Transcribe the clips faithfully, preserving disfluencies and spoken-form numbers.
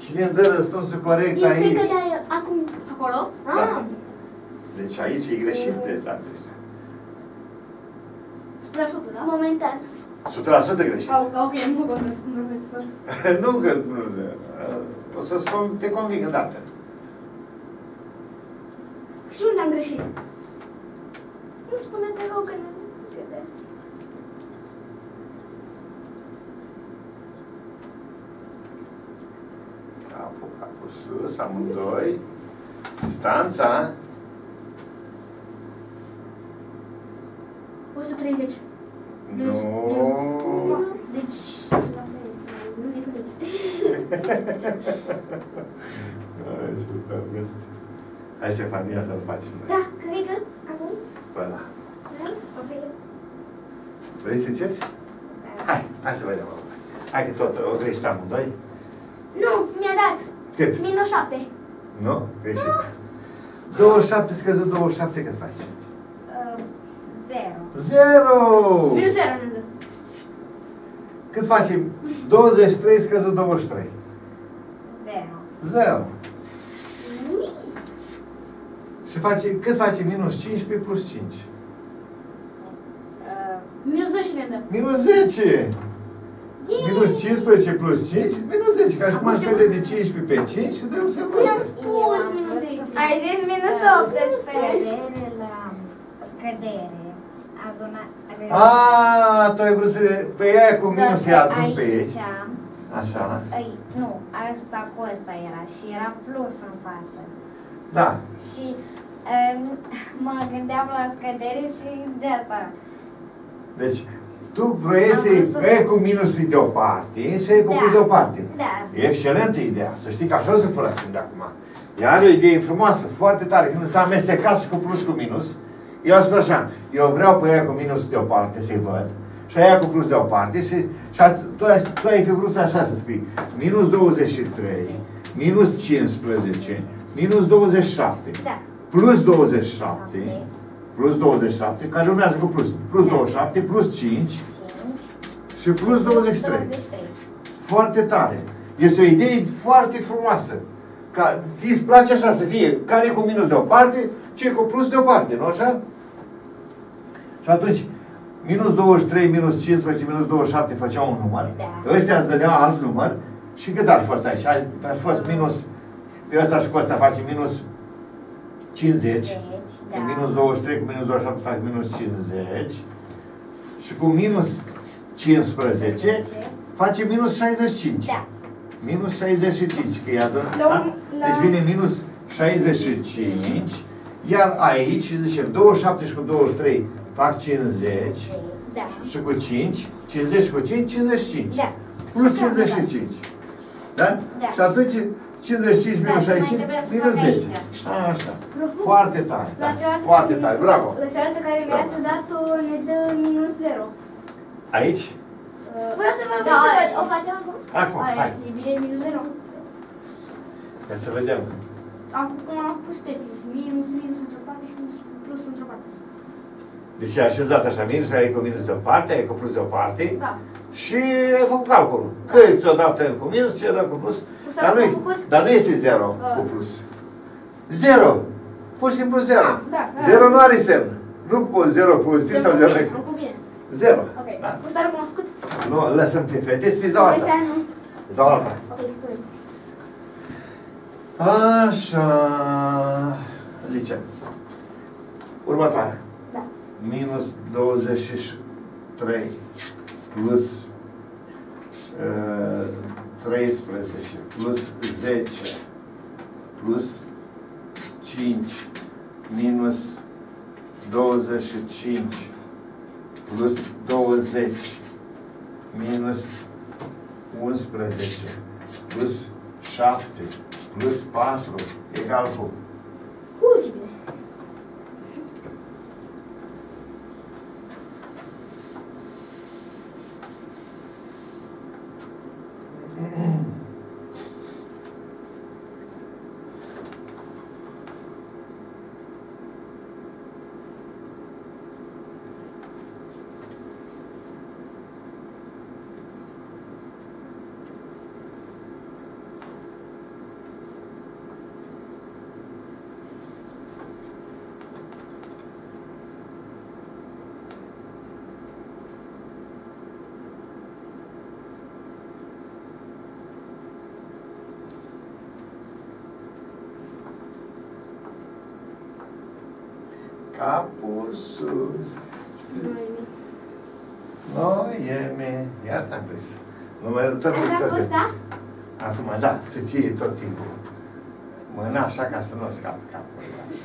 Cine îmi dă răspunsul corect Eu aici? cred că de acum, acolo? Da. Ah. Deci aici e greșit de data asta. o sută la sută, da? Momentan. o sută la sută greșit. Au, ok, nu mă controlez cum profesor. Nu că... Nu, o să te conving îndată. Știu, l-am greșit. Nu spune, te rog, că nu crede. Capul, capul sus, amândoi. Distanța. o sută treizeci. Nu. Deci... Nu mi se vede. Hai, super, este. Hai, Stefania, să-l facem. Da, cred că acum. Pe ăla. Da? O să iau. Vrei să încerci? Hai, hai să vedem. Hai că tot o greșit amândoi. Nu, mi-a dat. Cât? Minus șapte. Nu? Greșit. douăzeci și șapte scăzut douăzeci și șapte, cât faci? Uh, zero. Zero! Minus zero mi-a dat. Cât faci? douăzeci și trei scăzut douăzeci și trei. Zero. Zero. Și face, cât face minus cincisprezece plus cinci? Uh, minus zece mi-a dat. Minus zece! Minus cincisprezece plus cinci, minus zece. Ca și cum am scăde de cincisprezece pe cinci și dăm să Eu am spus minus zece. Ai zis minus optsprezece. La scădere, adunare... Aaa, tu ai vrut să le... Pe aia cu minus îi adun pe ei. Aici, Așa. ai, nu, asta cu asta era și era plus în față. Da. Și um, mă gândeam la scădere și de asta. Deci, tu vrei să iei cu minus de o parte și ai cu Da. plus de o parte. Da. E excelentă ideea. Să știi că așa o să facem de acum. Ea are o idee frumoasă, foarte tare. Când s-a amestecat și cu plus și cu minus, eu am spus așa, eu vreau pe aia cu minus de o parte să-i văd și aia cu plus de o parte și, și ar, tu, ai, tu ai fi vrut să așa să scrii minus douăzeci și trei, minus cincisprezece, minus douăzeci și șapte, Da. plus douăzeci și șapte, plus douăzeci și șapte, care urmează cu plus, plus douăzeci și șapte, plus cinci cinci și plus douăzeci și trei. douăzeci și trei. Foarte tare. Este o idee foarte frumoasă. Ca, ți-ți place așa să fie, care e cu minus de o parte, ce e cu plus de o parte, nu așa? Și atunci, minus douăzeci și trei, minus cincisprezece, minus douăzeci și șapte făceau un număr. Da. Ăștia îți dădeau alt număr. Și cât ar fi fost aici? Ar fi fost minus, pe ăsta și cu ăsta face minus cincizeci. Deci, Că da. minus douăzeci și trei cu minus douăzeci și șapte fac minus cincizeci. Și cu minus cincisprezece face minus șaizeci și cinci. Da. Minus șaizeci și cinci, că e adunat. La un- la- Deci vine minus șaizeci și cinci, iar aici zicem douăzeci și șapte și cu douăzeci și trei fac cincizeci, Da. și cu cinci, cincizeci și cu cinci, cincizeci și cinci. Da. Plus cincizeci și cinci. Da? Da. Și atunci cincizeci și cinci Da, minus și mai șaizeci și cinci, trebuie să minus fac zece. aici. Așa. Profund. Foarte tare. La Da. cealaltă Foarte care- tare. Bravo. La cealaltă care mi-a dat ne dă minus zero. Aici? Vreau să vă văd să văd. O facem acum? Acum, hai. E bine minus zero. Ca să vedem. Acum am pus Stefi. Minus, minus într-o parte și minus, plus într-o parte. Deci e așezat așa, minus, ai cu minus de o parte, ai cu plus de o parte. Da. Și ai făcut calculul. Cât ți-o dau cu minus, ți-o dau cu plus. Cu Dar nu, am e, făcut? dar nu este zero Ah. cu plus. Zero. Pur și simplu zero. Ah, da, da. Zero nu are semn. Nu cu zero pozitiv sau zero bine, negativ. cu bine. Zero. Ok. Da? Cu stare cum am făcut? Nu, lăsăm pe fete, să-ți dau alta. Uite, nu. Îți dau alta. Ok, spuneți. Așa. Zicem. Următoarea. Da. Minus douăzeci și trei plus uh, treisprezece plus zece plus cinci minus douăzeci și cinci plus douăzeci minus unsprezece plus șapte plus patru egal cu Uh, ce bine. capul sus. Noime. Iar te-am prins. Numărul tot Așa a tot. fost, da? Acum, da, să ție tot timpul mâna așa ca să nu scape capul.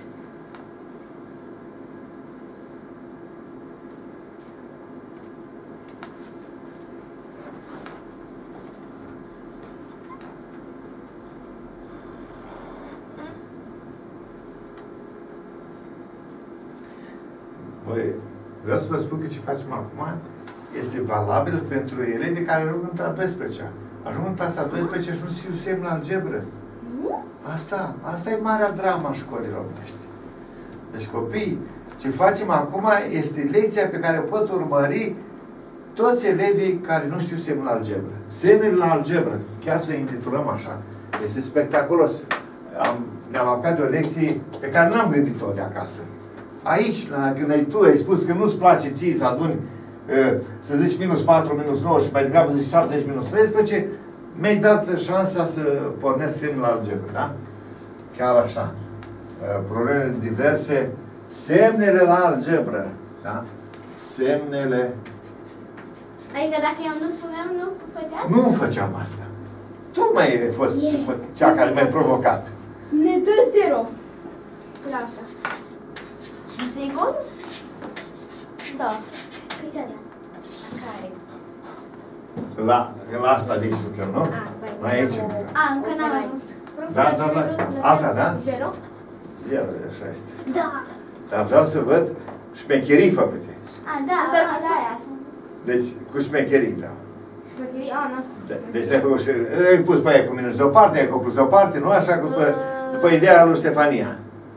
Băi, vreau să vă spun că ce facem acum este valabil pentru elevii care ajung între a douăsprezecea. Ajung în clasa a douăsprezecea și nu știu semn algebră. Asta, asta e marea drama a școlii românești. Deci copii, ce facem acum este lecția pe care o pot urmări toți elevii care nu știu semnul algebră. Semnul la algebră, chiar să intitulăm așa, este spectaculos. Am, ne-am apucat de o lecție pe care n-am gândit-o de acasă. Aici, la, când ai tu ai spus că nu-ți place ție să aduni, să zici minus patru, minus nouă și mai degrabă zici șapte, minus treisprezece, mi-ai dat șansa să pornesc semnul la algebră, da? Chiar așa. Probleme diverse. Semnele la algebră, da? Semnele... Adică dacă eu nu spuneam, nu făceam? Nu făceam asta. Tu mai ai fost yeah. cea care m-ai provocat. Ne dă zero. Și la asta. Și sigur? Da. Cât ce care? La, la asta de lucrăm, nu? A, mai aici. A, încă n-am ajuns. Da, da, da. Asta, da? Zero? Zero, așa este. Da. Dar vreau să văd șmecherii făcute. A, da, da, da, aia sunt. Deci, cu șmecherii vreau. Șmecherii? A, n-am. Deci le-ai făcut și... Ai pus pe aia cu minus deoparte, ai cu plus deoparte, nu așa cum după, după ideea lui Ștefania.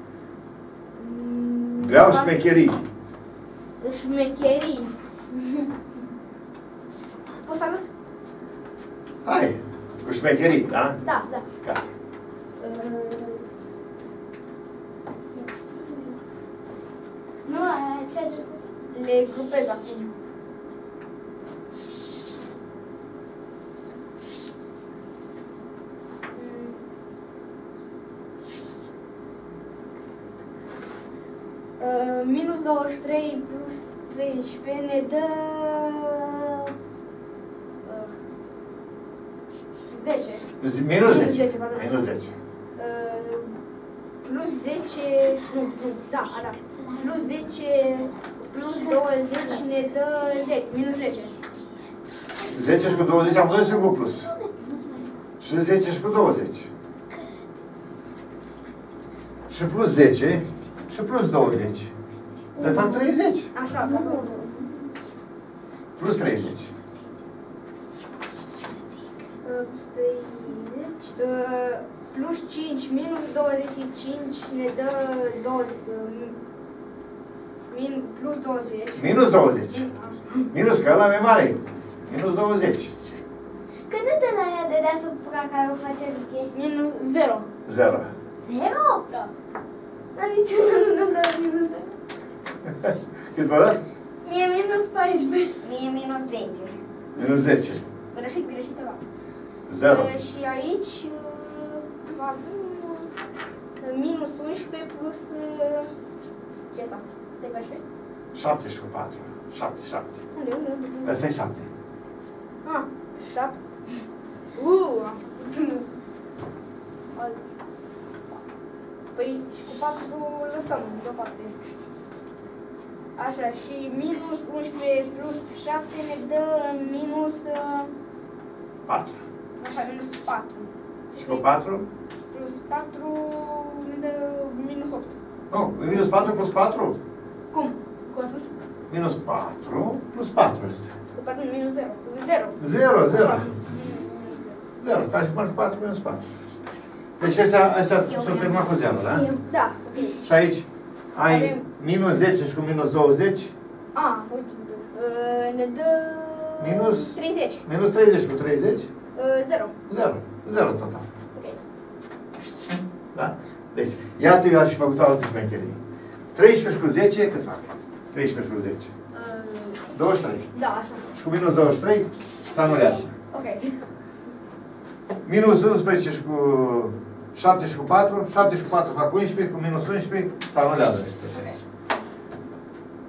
Vreau șmecherii. Șmecherii. Poți să arăt? Hai, cu șmecherii, da? Da, da. Gata. Nu, ce ai spus? Le grupez acum. Uh, minus douăzeci și trei plus treisprezece ne dă uh, zece. Minus zece. zece, pardon. Minus zece. Uh, plus zece, nu, nu, da, da. Plus zece plus douăzeci ne dă zece, minus zece. zece și cu douăzeci am douăzeci cu plus. Și zece și cu douăzeci. Și plus zece și plus douăzeci. De fapt treizeci. Așa, da. Plus treizeci. Uh, plus treizeci. Uh, plus cinci minus douăzeci și cinci ne dă douăzeci. Uh, min, plus douăzeci. Minus douăzeci. Min, Minus, că ăla e mare. Minus douăzeci. Când de la ea de deasupra care o face Riche? minus zero. Zero. Zero? Da. Dar niciuna nu ne dă minus zero. Cât vă dat? Mie minus paisprezece. Mie minus zece. Minus zece. Greșit, greșit ceva. Zero. Uh, și aici uh, avem uh, minus unsprezece plus uh, ce asta? Stai paisprezece? șapte și cu patru. șapte, șapte. Unde, unde, unde? Asta e șapte. Ah, șapte. Uh, am făcut. Păi și cu patru lăsăm deoparte. Așa, și minus unsprezece plus șapte ne dă minus... Uh, patru. așa, minus patru. Și cu patru? Plus patru ne dă minus opt. Nu, minus patru plus patru? Cum? Cum am spus? Minus patru plus patru este. Pardon, minus zero. zero. Zero, zero. Așa. Zero, ca și cum ar fi patru minus patru. Deci ăștia, ăștia s-au terminat cu zero, da? Da, ok. Și aici ai Avem- minus zece și cu minus douăzeci, A, uite, uh, ne dă... Minus? treizeci. minus treizeci cu treizeci, Uh, zero. zero. Zero total. Ok. Da? Deci, iată, eu aș fi făcut o altă șmecherie. treisprezece cu zece, cât fac? treisprezece cu zece. Uh, douăzeci și trei. da, așa. Și cu minus douăzeci și trei, se anulează. Ok. Minus unsprezece și cu șapte și cu patru, șapte și cu patru fac unsprezece, cu minus unsprezece, se anulează.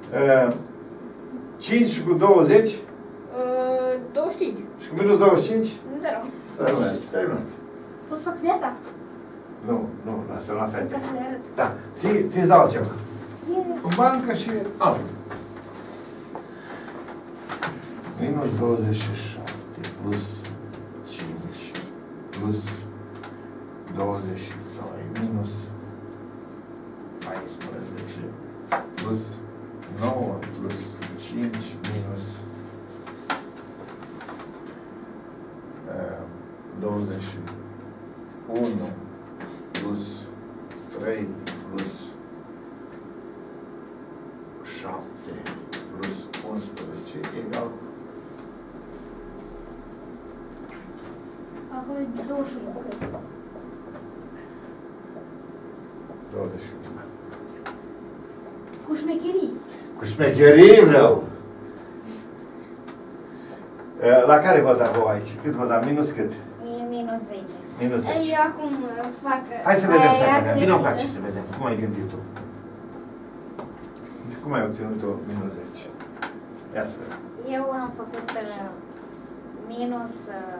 Uh, cinci cu douăzeci. Uh, douăzeci și cinci. Și cu minus douăzeci și cinci? zero. Să rămâneți, terminat. Poți să fac pe asta? Nu, nu, lasă la fete. Ca să le arăt. Da, ți, ți-ți dau altceva. În bancă și alt. Minus douăzeci și șapte plus cinci plus douăzeci și doi minus paisprezece plus nouă plus cinci minus uh, douăzeci și unu plus trei plus șapte plus unsprezece egal Acolo e douăzeci și unu. Ok. douăzeci și unu. Cu șmecherii. Cu șmecherii vreau. La care vă da voi aici? Cât vă da? Minus cât? Mie minus zece. Minus zece. Eu acum fac... Hai să vedem, Aia fetele. e Vino greșită. încoace să vedem. Cum ai gândit tu? Cum ai obținut-o minus zece? Ia să vedem. Eu am făcut uh, minus, uh,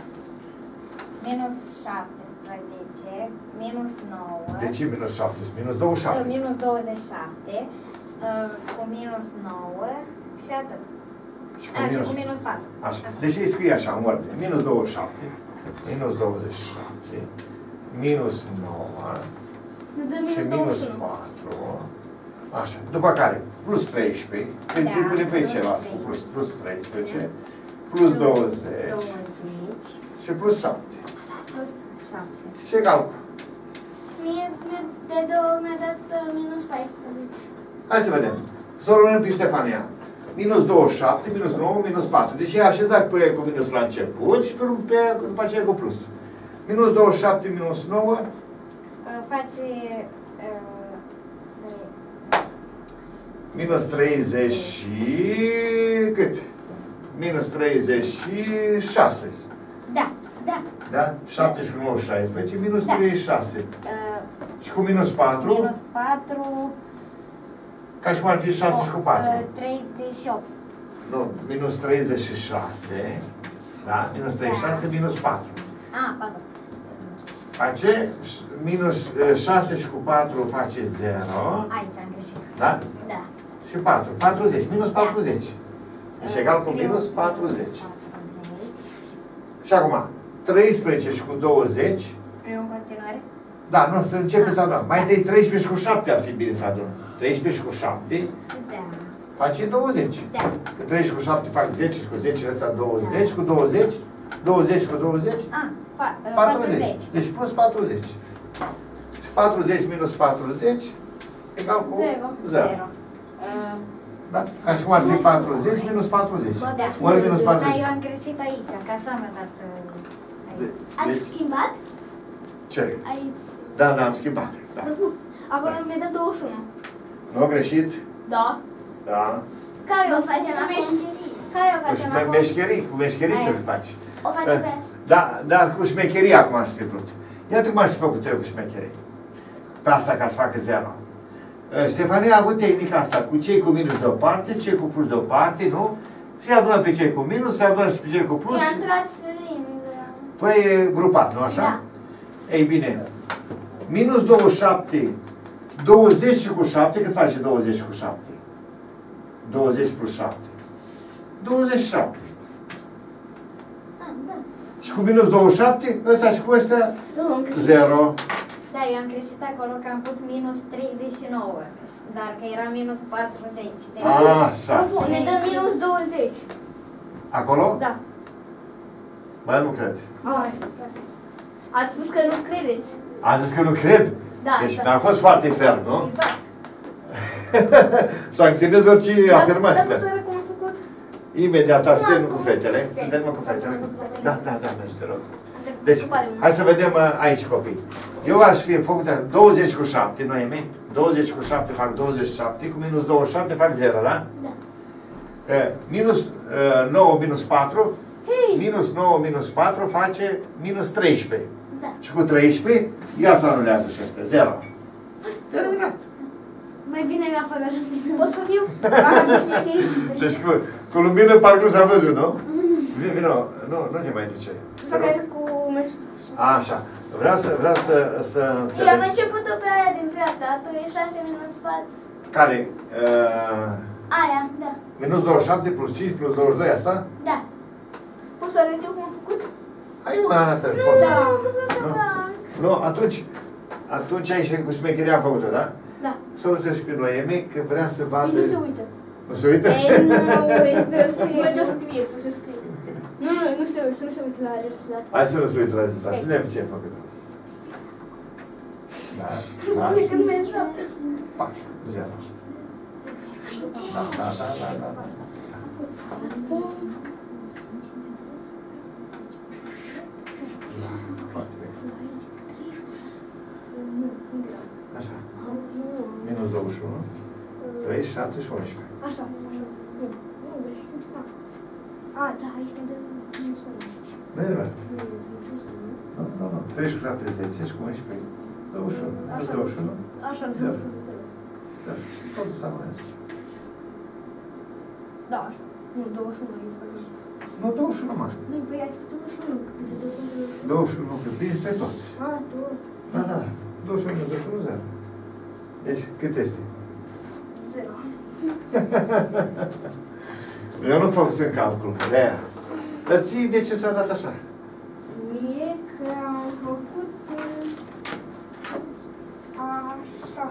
minus șaptesprezece, minus nouă, De ce minus șaptesprezece? Minus douăzeci și uh, șapte. minus douăzeci și șapte, uh, cu minus nouă și atât. Și A, și cu minus patru. Așa. Deci îi scrie așa, în ordine. Minus douăzeci și șapte, minus douăzeci și șapte, minus nouă Ne dă și minus minus douăzeci și unu. patru. Așa. După care, plus treisprezece, deci Da, îi pune pe plus celălalt, cu trei. plus, plus treisprezece, plus douăzeci douăzeci și plus șapte. plus șapte. Și egal cu. Mie mi-a de două, mi-a dat uh, minus paisprezece. Hai să vedem. Să o luăm pe Ștefania. Minus douăzeci și șapte, minus nouă, minus patru. Deci e așezat pe ea cu minus la început și pe, pe ea, după aceea cu plus. Minus douăzeci și șapte, minus nouă. Uh, face uh, trei. Minus treizeci și... cât? Minus treizeci și șase. Da, da. Da? șapte și cu nouă, șaisprezece. Minus Da. treizeci și șase. Uh, Și cu minus patru. minus patru. Ca și cum ar fi șase și cu patru. Uh, treizeci și opt. Nu, minus treizeci și șase. Da? Minus treizeci și șase, minus patru. Ah, pardon. Face minus uh, șase și cu patru face zero. Aici am greșit. Da? Da. Și patru. patruzeci. Minus patruzeci. Deci egal cu Scriu minus patruzeci. patruzeci. Și acum, treisprezece și cu douăzeci. Scriu în continuare? Da, nu, să începem să adunăm. Mai întâi treisprezece și cu șapte ar fi bine să adunăm. treisprezece și cu șapte Da. face douăzeci. Da. Că treisprezece cu șapte fac zece și cu zece ăsta douăzeci. Cu douăzeci. douăzeci cu douăzeci. Ah, pa, uh, patruzeci. patruzeci. Deci plus patruzeci. Și patruzeci minus patruzeci egal cu Zero. zero. Zero. Uh, Da? Ca și cum ar fi patruzeci minus patruzeci. da. Ori minus Da, patruzeci. eu am greșit aici, că așa mi-a dat uh, aici. Ați Deci, schimbat? ce? Aici. Da, da, am schimbat. Da. Acolo mi-a dat douăzeci și unu. Nu a greșit? Da. Da. Care o facem acum? Care o Cu facem șme- acum? meșcherii, cu meșcherii să le faci. O facem pe... Da, dar cu șmecherii acum aș fi vrut. Iată cum aș fi făcut eu cu șmecherii. Pe asta ca să facă zero. Ștefania a avut tehnica asta, cu cei cu minus de o parte, cei cu plus de o parte, nu? Și adunăm pe cei cu minus, și adunăm și pe cei cu plus. I-am transferit. Tu ai grupat, nu așa? Da. Ei bine, minus douăzeci și șapte, douăzeci și cu șapte, cât face douăzeci cu șapte? douăzeci plus șapte. douăzeci și șapte. Ah, da. Și cu minus douăzeci și șapte, ăsta și cu ăsta, Nu, am greșit. zero. Da, eu am greșit acolo că am pus minus treizeci și nouă, dar că era minus patruzeci. Deci, Așa. Ne dă minus douăzeci. Acolo? Da. Bă, nu cred. Ai. Ați spus că nu credeți. Am zis că nu cred? Da, Deci da. n-am fost foarte ferm, nu? Exact. Sancționez orice afirmație. Dar nu să cum am făcut? Imediat, asta suntem cu Acum. fetele. Ce? Suntem cu Să fetele. mă duc cu fetele. Da, da, da, mergi, te rog. Am Deci, scăpat de mult. hai să vedem uh, aici, copii. Eu aș fi făcut douăzeci cu șapte, Noemi? douăzeci cu șapte fac douăzeci și șapte, cu minus douăzeci și șapte fac zero, da? Da. Uh, minus uh, nouă minus patru, Hei! minus nouă minus patru face minus treisprezece. Da. Și cu treisprezece, ia să anulează și ăștia, zero. Terminat. Mai mai bine mi-a făcut lumină. Pot să fiu? Deci cu, cu lumină parcă nu s-a văzut, nu? Vino, vino, nu, nu te mai duce. Să merg cu meș. Așa, vreau să, vreau să, să Eu am înțelegi. început-o pe aia din dreapta, atunci e șase minus patru. Care? Uh, Aia, da. minus douăzeci și șapte plus cinci plus douăzeci și doi, asta? Da. Poți să arăt eu cum am făcut? Hai mă, arată. Nu, poți să- da, nu vreau să Nu. fac. Nu, atunci, atunci ai și cu șmecheria am făcut-o, da? Da. Să o lăsăm și pe Noemi, că vrea să vadă... Nici nu se uită. Nu se uită? Ei, nu uită, Nu ce sigur. scrie, ce scrie. Nu, nu, nu se uită, să nu se uită la rezultat. Hai să nu se uită la rezultat, să vedem ce ai făcut. Da, da, Uite când mergi noapte. patru, zero. Da, da, da, da, da, da. Da, foarte bine. Așa. Minus douăzeci și unu, trei, șapte și unsprezece. Așa, așa. Nu, nu, greșit ceva. A, da, aici ne dă minus unu. Nu e adevărat. Nu, nu, nu. treizeci și șapte, zece și cu unsprezece. douăzeci și unu. Minus douăzeci și unu. Așa, Zero. zero. Da, totul s-a rămas. Da, așa. Nu, douăzeci și unu. Nu, douăzeci și unu, mă. Nu, păi ai spus douăzeci și unu. douăzeci și unu, că prins pe toți. A, tot. Da, da, douăzeci și unu, douăzeci și unu, zero. Deci, cât este? Zero. Eu nu fac să calcul, de-aia. Dar ții, de ce s-a dat așa? Mie că am făcut uh, așa.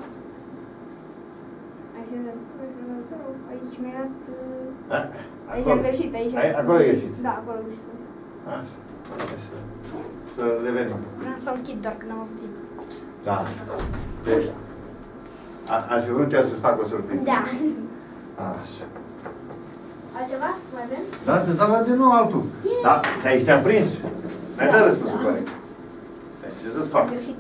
Aici am dat zero, aici mi-a dat... uh, A, Aici acolo. am greșit, aici. Ai, acolo e greșit. Da, acolo am greșit. Așa. Hai să, să revenim. Vreau să o închid, doar că n-am avut timp. Da. Deci, a, aș fi vrut chiar să-ți fac o surpriză. Da. Așa. Altceva? Mai vrem? Da, te dau din nou altul. Da, de aici te-am prins. Mi-ai dat răspunsul corect. Deci, ce să-ți fac? Am greșit.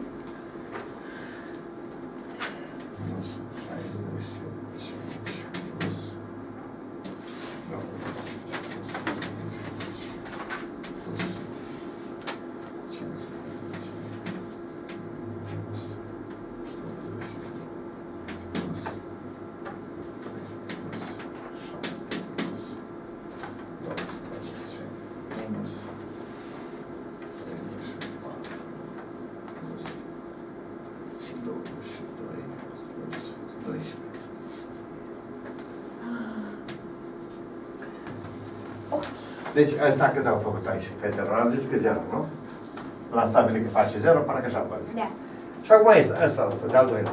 Deci, ăsta cât au făcut aici, fetelor? Am zis că zero, nu? L-am stabilit că face zero, până că așa văd. Da. Și acum aici, ăsta, de-al doilea.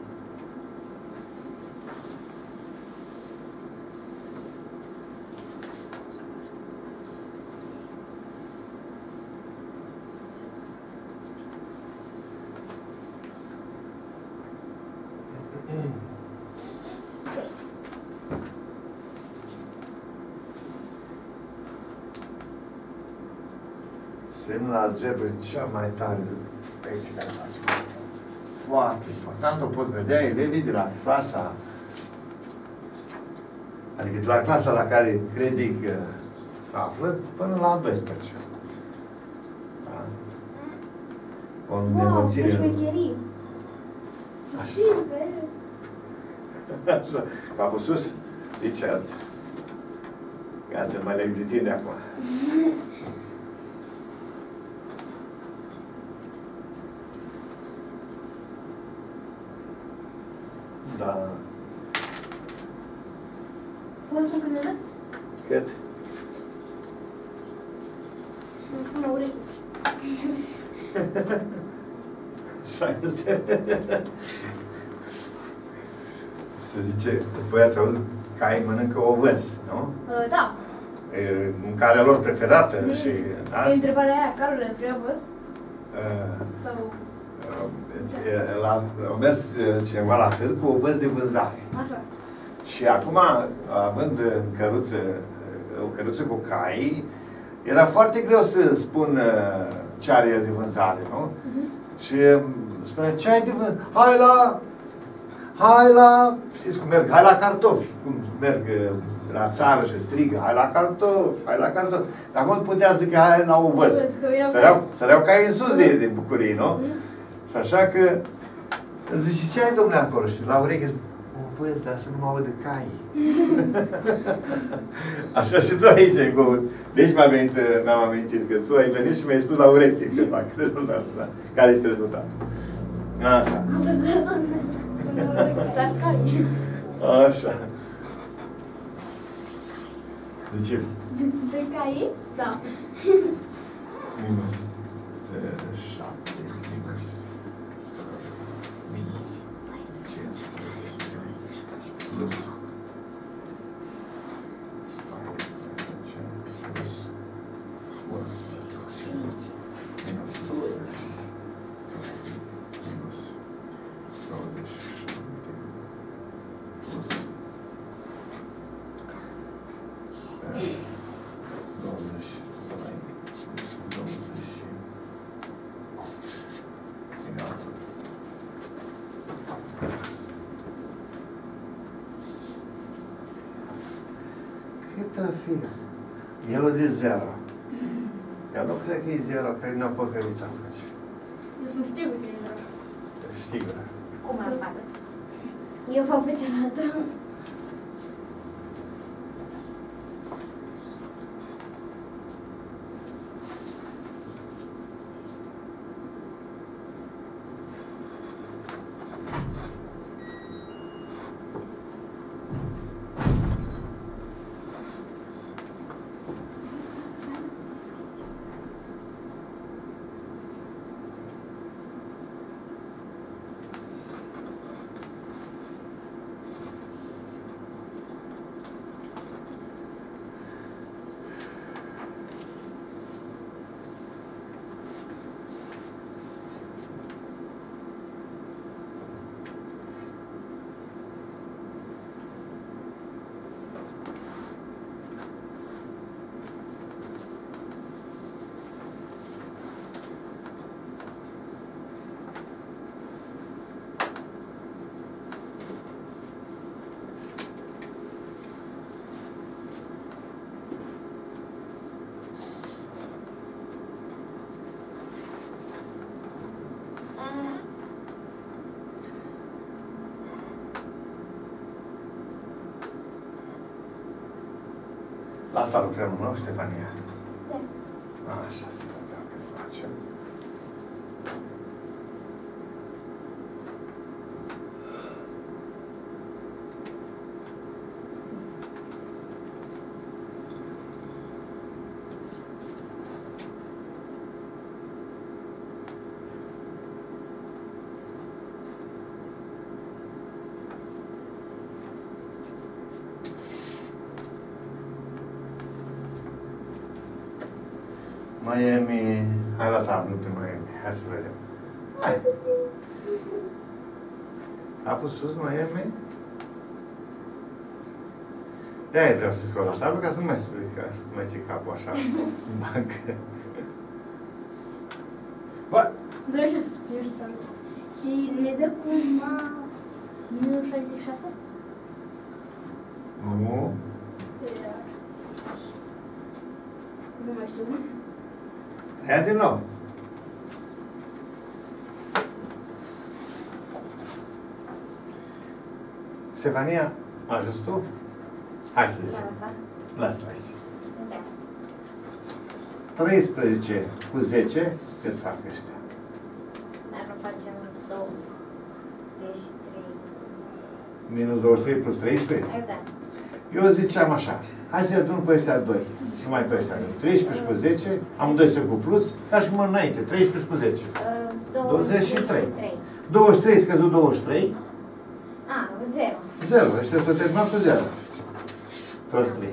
Semnul algebră cea mai tare lecție care facem. Foarte important, o pot vedea elevii de la clasa, adică de la clasa la care credic că se află, până la a doisprezecea. Da? O Wow, ce neînvățire. șmecherie. Simple. Așa, capul sus, Richard. Gata, mă leg de tine acum. Da. Poți spun când ne dă? Cât? Să-mi spun la ureche. Așa este. Se zice, voi ați auzit că ai mănâncă ovăz, nu? Uh, da. E mâncarea lor preferată Mhm. și... E întrebarea aia, care le întreabă? Uh, Sau... uh, la, au mers uh, cineva la târg cu ovăz de vânzare. Așa. Și acum, având în căruță, o căruță cu cai, era foarte greu să spun uh, ce are el de vânzare, nu? Uh-huh. Și um, spunea, ce ai de vânzare? Hai la... Hai la... Știți cum merg? Hai la cartofi. Cum merg uh, la țară și strigă, hai la cartofi, hai la cartofi. Dar acum putea zic că hai la ovăz. Săreau, săreau cai în sus de, de bucurie, nu? Uh-huh. Și așa că zice, ce ai, domnule, acolo? Și la ureche zic, poezi, dar să nu mă audă caii. Așa și tu aici, cu... Deci m-am amintit, mi-am amintit că tu ai venit și mi-ai spus la ureche că fac rezultatul, da? Care este rezultatul? Așa. Am văzut să nu mă uit exact caii. Așa. De ce? De caii? Da. Minus șapte, minus minus cincisprezece, plus paisprezece, plus unsprezece, minus douăzeci, minus douăzeci și șapte, plus douăzeci și trei, douăzeci și final. Cât a fi? El a zis zero. Eu nu cred că e zero, cred că ne-a păcărit atunci. Eu sunt sigur că e zero. Ești sigură? Cum ar fac? Eu fac pe cealaltă. La asta lucrăm, nu, Ștefania? Da. Așa, să vedem că-ți facem. Miami, hai la tablă pe Miami, hai să vedem. Hai. A pus sus Miami? De-aia vreau să scot la tablă, ca să nu mai spui, ca să mai ții capul așa în bancă. Bă! Greșesc. Și ne dă cumva minus șaizeci și șase? Nu. Nu mai știu. Ia din nou. Stefania, ajuns tu? Hai să zici. La asta? Lasă aici. Da. treisprezece cu zece, cât fac ăștia? Dar nu facem douăzeci și trei. Minus douăzeci și trei plus treisprezece? Da. Eu ziceam așa, hai să adun pe ăștia doi și mai pe ăștia doi. treisprezece cu zece, amândoi sunt cu plus, ca și cum înainte, treisprezece cu zece. douăzeci și trei. douăzeci și trei scăzut douăzeci și trei. A, zero. zero, ăștia s-au terminat cu zero. Toți trei.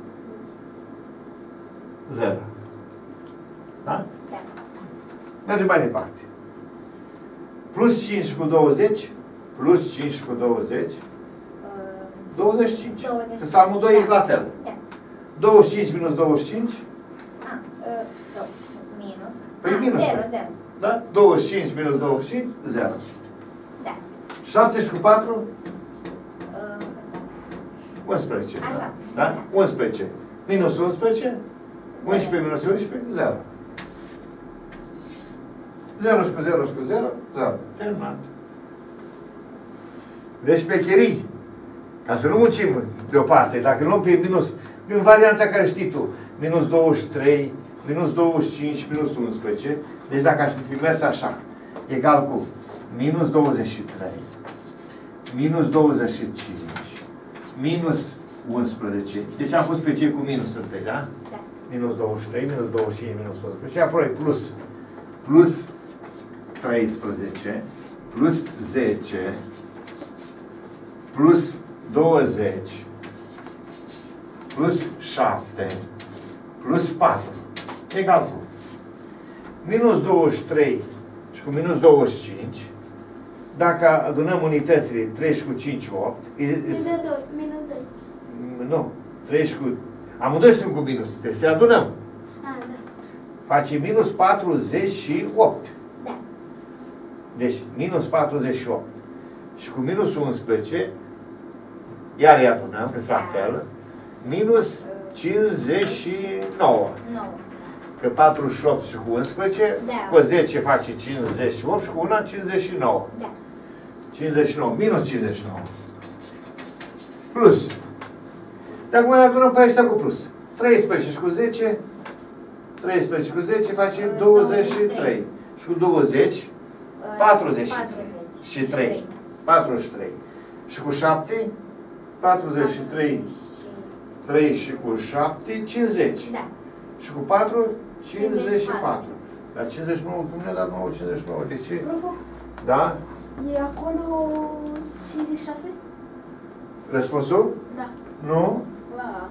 zero. Da? Da. Mergem mai departe. Plus cinci cu douăzeci, plus cinci cu douăzeci, douăzeci și cinci. douăzeci și cinci, Că amândoi e da. la fel. Da. douăzeci și cinci minus douăzeci și cinci, A, uh, doi. Minus. Păi A, minus. zero, zero. da? douăzeci și cinci minus douăzeci și cinci, zero. Da. șaptezeci cu patru, Uh, asta. unsprezece. Așa. Da? unsprezece. Minus unsprezece, unsprezece minus unsprezece, zero. zero și cu zero și cu zero, zero. Terminat. Deci pe chirii. Ca să nu muncim deoparte, dacă luăm pe minus, în varianta care știi tu, minus douăzeci și trei, minus douăzeci și cinci, minus unsprezece, deci dacă aș fi mers așa, egal cu minus douăzeci și trei, minus douăzeci și cinci, minus unsprezece, deci am pus pe cei cu minus întâi, da? Da. Minus douăzeci și trei, minus douăzeci și cinci, minus unsprezece, și apoi plus, plus treisprezece, plus zece, plus douăzeci, plus șapte, plus patru, egal cu minus douăzeci și trei și cu minus douăzeci și cinci, dacă adunăm unitățile trei cu cinci, opt, e, e, Minus doi, minus doi. nu, trei cu, amândoi sunt cu minus, trebuie să adunăm. A, da. Face minus patruzeci și opt. Da. Deci, minus patruzeci și opt. Și cu minus unsprezece, iar îi adunăm, că la fel, minus cincizeci și nouă. nouă. Că patruzeci și opt și cu unsprezece, Da. cu zece face cincizeci și opt și cu una cincizeci și nouă. Da. cincizeci și nouă, minus cincizeci și nouă. Plus. Dacă mai adunăm pe ăștia cu plus. treisprezece și cu zece, treisprezece cu zece face douăzeci și trei. Și cu douăzeci, patruzeci și trei. Și trei. patruzeci și trei. Și cu șapte, patruzeci și trei. trei și cu șapte, cincizeci. Da. Și cu patru, cincizeci și patru. patru. Dar cincizeci și nouă, cum ne-a dat nouă, cincizeci și nouă? De ce? Profo, Da? e acolo cincizeci și șase? Răspunsul? Da. Nu? La...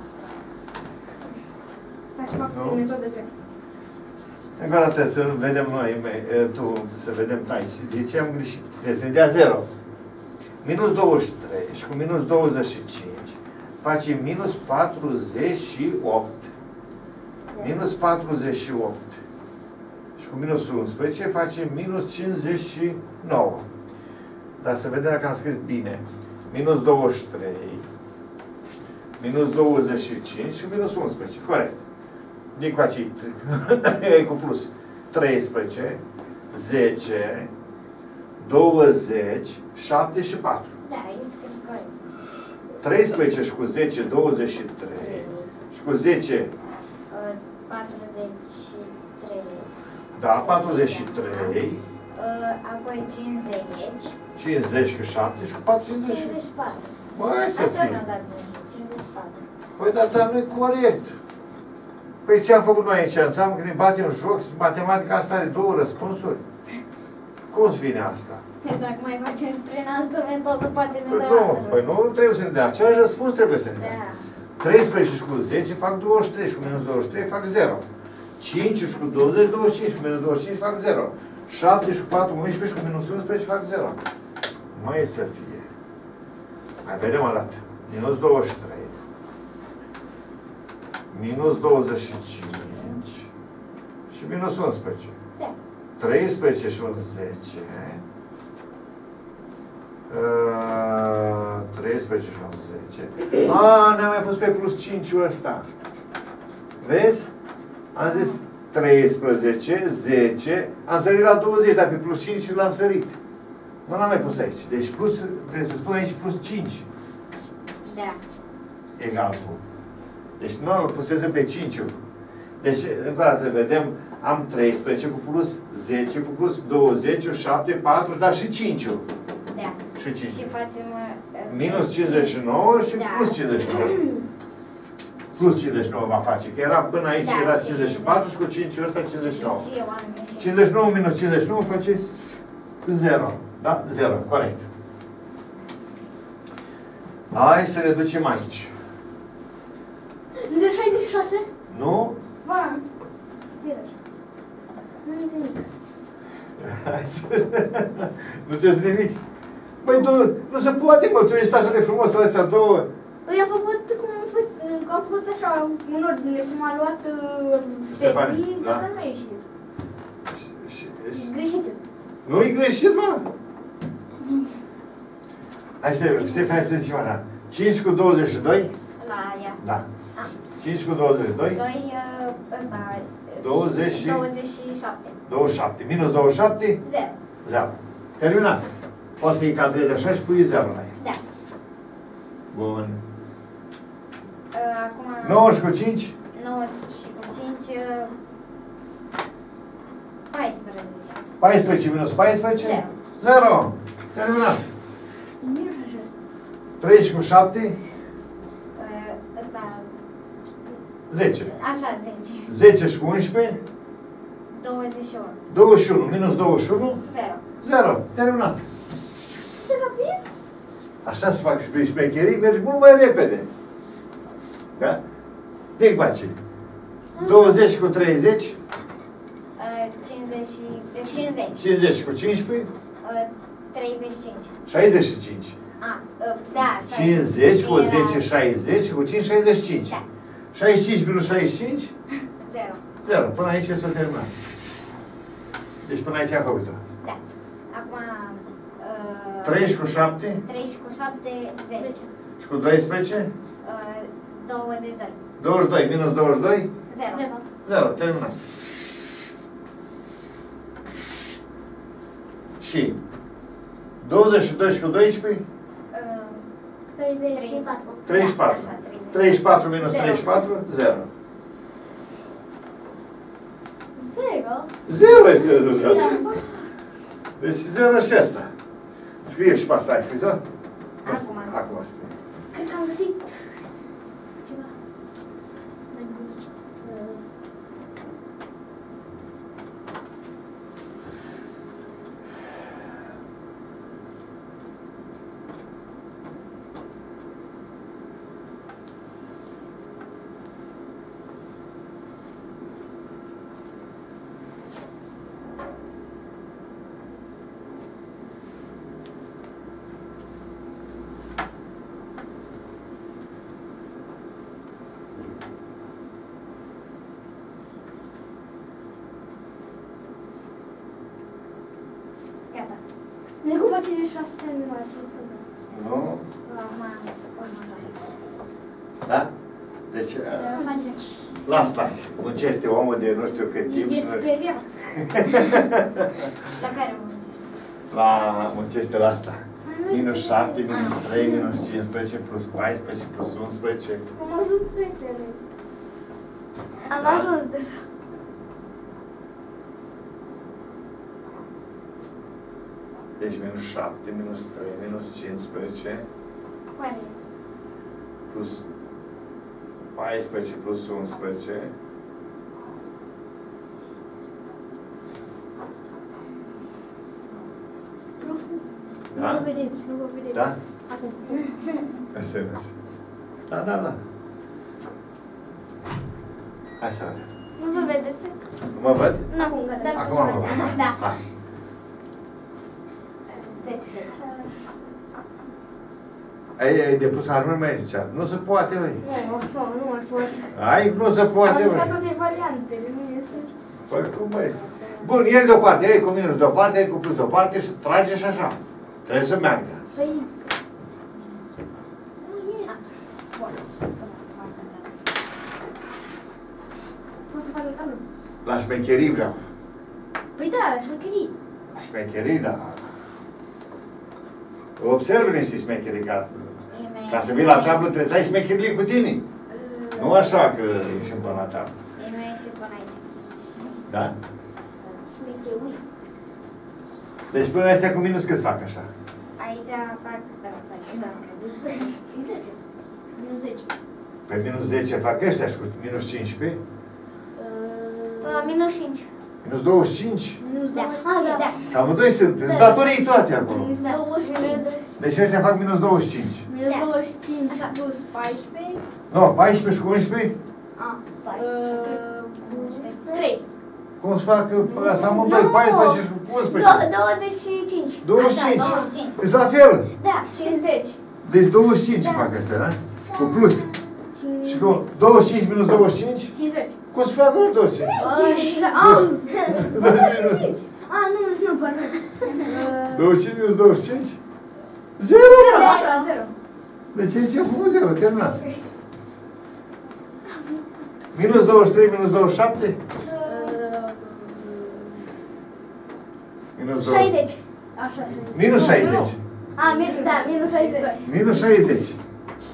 Să fac Nu? o metodă de... Încă o dată să vedem noi, me- tu, să vedem aici. De ce am greșit? Trebuie să ne dea zero. Minus douăzeci și trei și cu minus douăzeci și cinci face minus patruzeci și opt. Minus patruzeci și opt. Și cu minus unsprezece face minus cincizeci și nouă. Dar să vedem dacă am scris bine. Minus douăzeci și trei, minus douăzeci și cinci și minus unsprezece. Corect. Din cu acei, cu plus. treisprezece, zece, douăzeci, șapte și patru. Da, este scris corect. treisprezece și cu zece, douăzeci și trei. Și cu zece, Uh, patruzeci și trei. da, patruzeci și trei. Uh, apoi cincizeci. cincizeci cu șapte și cu patru, cincizeci. cincizeci și patru. Băi, să Așa mi-a fie. dat mie. cincizeci și patru. Păi, dar, dar nu e corect. Păi ce am făcut noi aici? Înseamnă că ne batem joc, matematica asta are două răspunsuri. Cum îți vine asta? Dacă mai facem și prin altă metodă, poate ne Păi dă nu, altă. păi nu trebuie să ne dea. Același răspuns trebuie să ne dea. Da. treisprezece și cu zece fac douăzeci și trei și cu minus douăzeci și trei fac zero. cinci și cu douăzeci, douăzeci și cinci, cu minus douăzeci și cinci fac zero. șapte și cu patru, unsprezece și cu minus unsprezece fac zero. Mai e să fie. Mai vedem o dată. Minus douăzeci și trei. Minus douăzeci și cinci. Și minus unsprezece. Da. treisprezece și un zece. Uh, treisprezece și un zece. A, ne-am mai pus pe plus cinci ăsta. Vezi? Am zis treisprezece, zece, am sărit la douăzeci, dar pe plus cinci și l-am sărit. Nu l-am mai pus aici. Deci plus, trebuie să spun aici plus cinci. Da. Egal cu. Deci nu îl pusesem pe cinci. Deci, încă o dată, vedem, am treisprezece cu plus zece, cu plus douăzeci, șapte, patru, dar și cinci. Da. Și cinci. Și facem... uh, Minus cincizeci și nouă și Da. plus cincizeci și nouă. Plus cincizeci și nouă va face, că era până aici Da, era și- cincizeci și patru și cu cinci ăsta cincizeci și nouă. Și eu am găsit. cincizeci și nouă minus cincizeci și nouă face zero. Da? zero, corect. Hai să ne ducem aici. De șaizeci și șase? Nu? Bam. Serios. Nu mi se nimic. Hai să... Nu ți-e nimic? Păi, tu, nu se poate, mă, tu ești așa de frumos la astea două. Păi am făcut cum am făcut, că am făcut așa, în ordine, cum a luat uh, Stefani, Stefani, da. dar nu a ieșit. Și- și- și- Greșit. Nu-i greșit, mă? Hai, Ștefan, Ștefan, hai să zicem așa. cinci cu douăzeci și doi? La ea. Da. Ah. cinci cu douăzeci și doi? doi, uh, ăsta... douăzeci și- douăzeci și șapte. douăzeci și șapte. Minus douăzeci și șapte? zero. zero. Terminat. Poți să-i cadrezi așa și pui zero la ea. Da. Bun. Uh, Acum... nouăsprezece cu cinci? nouă și cu cinci... uh, paisprezece. paisprezece minus paisprezece? Zero. Zero. Terminat. Minus așa. treizeci cu șapte? Uh, Ăsta... zece. Așa, zece. zece și cu unsprezece? douăzeci și unu. douăzeci și unu. Minus douăzeci și unu? Zero. Zero. Terminat. Ce rapid? Așa se fac și pe șmecherii, mergi mult mai repede. Da? De-i face. douăzeci cu treizeci? Uh, cincizeci și... uh, cincizeci. cincizeci cu cincisprezece? Uh, treizeci și cinci. șaizeci și cinci. Ah, uh, da, cincizeci cu Era- zece, șaizeci și cu cinci, șaizeci și cinci. Da. șaizeci și cinci minus șaizeci și cinci? Zero. Zero. Până aici s-a terminat. Deci până aici am făcut-o. Da. Acum... Uh, treizeci cu șapte? treizeci cu șapte, zece. Și cu doisprezece? Uh, douăzeci și doi. douăzeci și doi minus douăzeci și doi? Zero. Zero. Zero. Terminat. Și douăzeci și doi și cu doisprezece? Uh, treizeci și patru. treizeci și patru. Da, așa, treizeci. treizeci și patru minus Zero. treizeci și patru? Zero. Zero? Zero este rezultatul. Da. Deci zero și asta. Scrie și pe asta. Ai scris-o? Acum. Acum scrie. Cred că am găsit ceva. Gata. Ne rugăm cincizeci și șase nu mai sunt. Nu? Acum... următoare. Da? Deci, Facem. lasă aici. Muncește omul de nu știu cât timp. E și nu- speriat. La care mă muncești? La, muncește la asta. Minus șapte, minus trei, minus cincisprezece, plus paisprezece, plus unsprezece. Am ajuns fetele. Am Da. ajuns deja. Deci minus șapte, minus trei, minus cincisprezece, Care? plus paisprezece, plus unsprezece. Prof, nu Da? vă vedeți, nu vă vedeți. Da? Acum. S M S. Da, da, da. Hai să vedem. Nu vă vedeți? Nu mă văd? Nu, acum, da. Acum mă văd. Da. Hai. Deci, deci. Ai, ai depus armă mai aici. Nu se poate, băi. Nu, nu, nu mai pot. Ai, nu se poate, Am băi. luat toate variantele, nu mi iese. Păi cum, băi? Bun, el deoparte, el cu minus deoparte, el cu plus deoparte și trage și așa. Trebuie să meargă. Păi, nu iese. Bun. Poți să fac în tablă? La șmecherii vreau. Păi da, la șmecherii. La șmecherii, da. Observ niște șmecherii ca, ca să vii la tablă, trebuie să ai șmecherii cu tine. Nu așa că ieșim până la tablă. Ei nu ieși până aici. Da? Șmecherii. Deci până astea cu minus cât fac așa? Aici fac... Da, da, da. zece. Minus zece. Pe minus zece fac ăștia și cu minus cincisprezece. Uh, minus cinci. Minus douăzeci și cinci. Minus Da. douăzeci. Ah, da. Da. Cam amândoi sunt. Sunt datorii toate acolo. Minus douăzeci și cinci. Deci ăștia fac minus douăzeci și cinci. Minus Da. douăzeci și cinci plus paisprezece. Nu, paisprezece și cu unsprezece? Ah, trei. Cum să fac să amândoi? paisprezece și cu unsprezece. douăzeci și cinci. douăzeci și cinci. Așa, douăzeci și cinci. Îți la fel. Da. cincizeci. Deci douăzeci și cinci Da. fac astea, da? Cu plus. Și cu douăzeci și cinci minus douăzeci și cinci? cincizeci. Cum să fac douăzeci și cinci? Ah, ah, nu, nu, pardon. douăzeci și cinci minus douăzeci și cinci? Zero! Zero, așa, zero. Deci aici am făcut zero, terminat. Minus douăzeci și trei minus douăzeci și șapte? Minus douăzeci. șaizeci. Așa, Minus șaizeci. A, min, da, minus șaizeci. Minus șaizeci.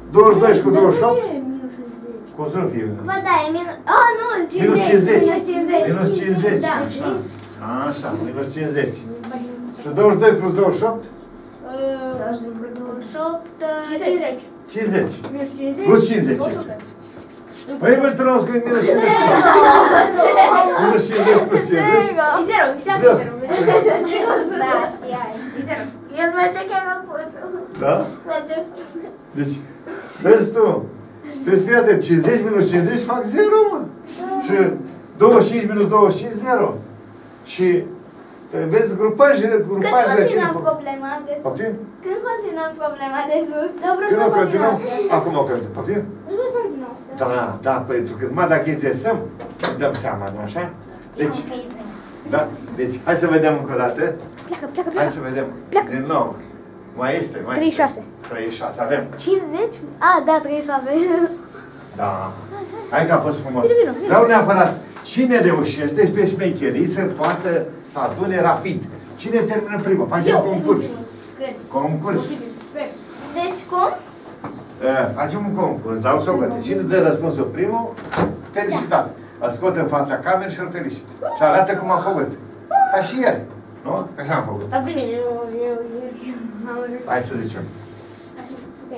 douăzeci și doi și cu douăzeci și opt? Nu e minus cincizeci. Cum să nu fie? Ba da, e minus... Ah, nu, Minus cincizeci. cincizeci. Minus cincizeci. Da. Așa. Așa, minus cincizeci. Și douăzeci și doi plus douăzeci și opt? douăzeci și opt, cincizeci. cincizeci. Minus cincizeci. Plus cincizeci. o sută. Păi mă întâlnesc că e minus cincizeci. Minus cincizeci plus cincizeci. E zero, știam Zero. că e zero. Da, știai. E zero. El merge chiar la pus. Da? Merge. Deci, vezi tu, trebuie să fii atent, cincizeci minus cincizeci fac zero, mă. Și douăzeci și cinci minus douăzeci și cinci, zero. Și vezi grupajele, Când grupajele continuăm problema de sus? Poftim? Când continuăm problema de sus? Când o continuăm? Acum o continuăm. Poftim? Nu mai fac din asta. Da, da, pentru că numai dacă exersăm, dăm seama, nu așa? Deci, Știu că e zero. da, deci, hai să vedem încă o dată. Pleacă, pleacă, Hai pleacă. să vedem Pleacă. din nou. Mai este, mai treizeci și șase. este. treizeci și șase, avem. cincizeci? Ah, da, treizeci și șase. Da. Hai că a fost frumos. Bine, bine, bine. Vreau neapărat, cine reușește pe șmecherii să poată să adune rapid? Cine termină primul? Facem Eu, concurs. Cred. Concurs. Posibil, sper. Deci cum? Uh, facem un concurs, dau socăte. Cine dă răspunsul primul, felicitat. Îl scot în fața camerei și îl felicit. Și arată cum a făcut. Ca și ieri. Nu? Așa am făcut. Dar bine, eu, eu, eu, am reușit. Hai să zicem. Ok.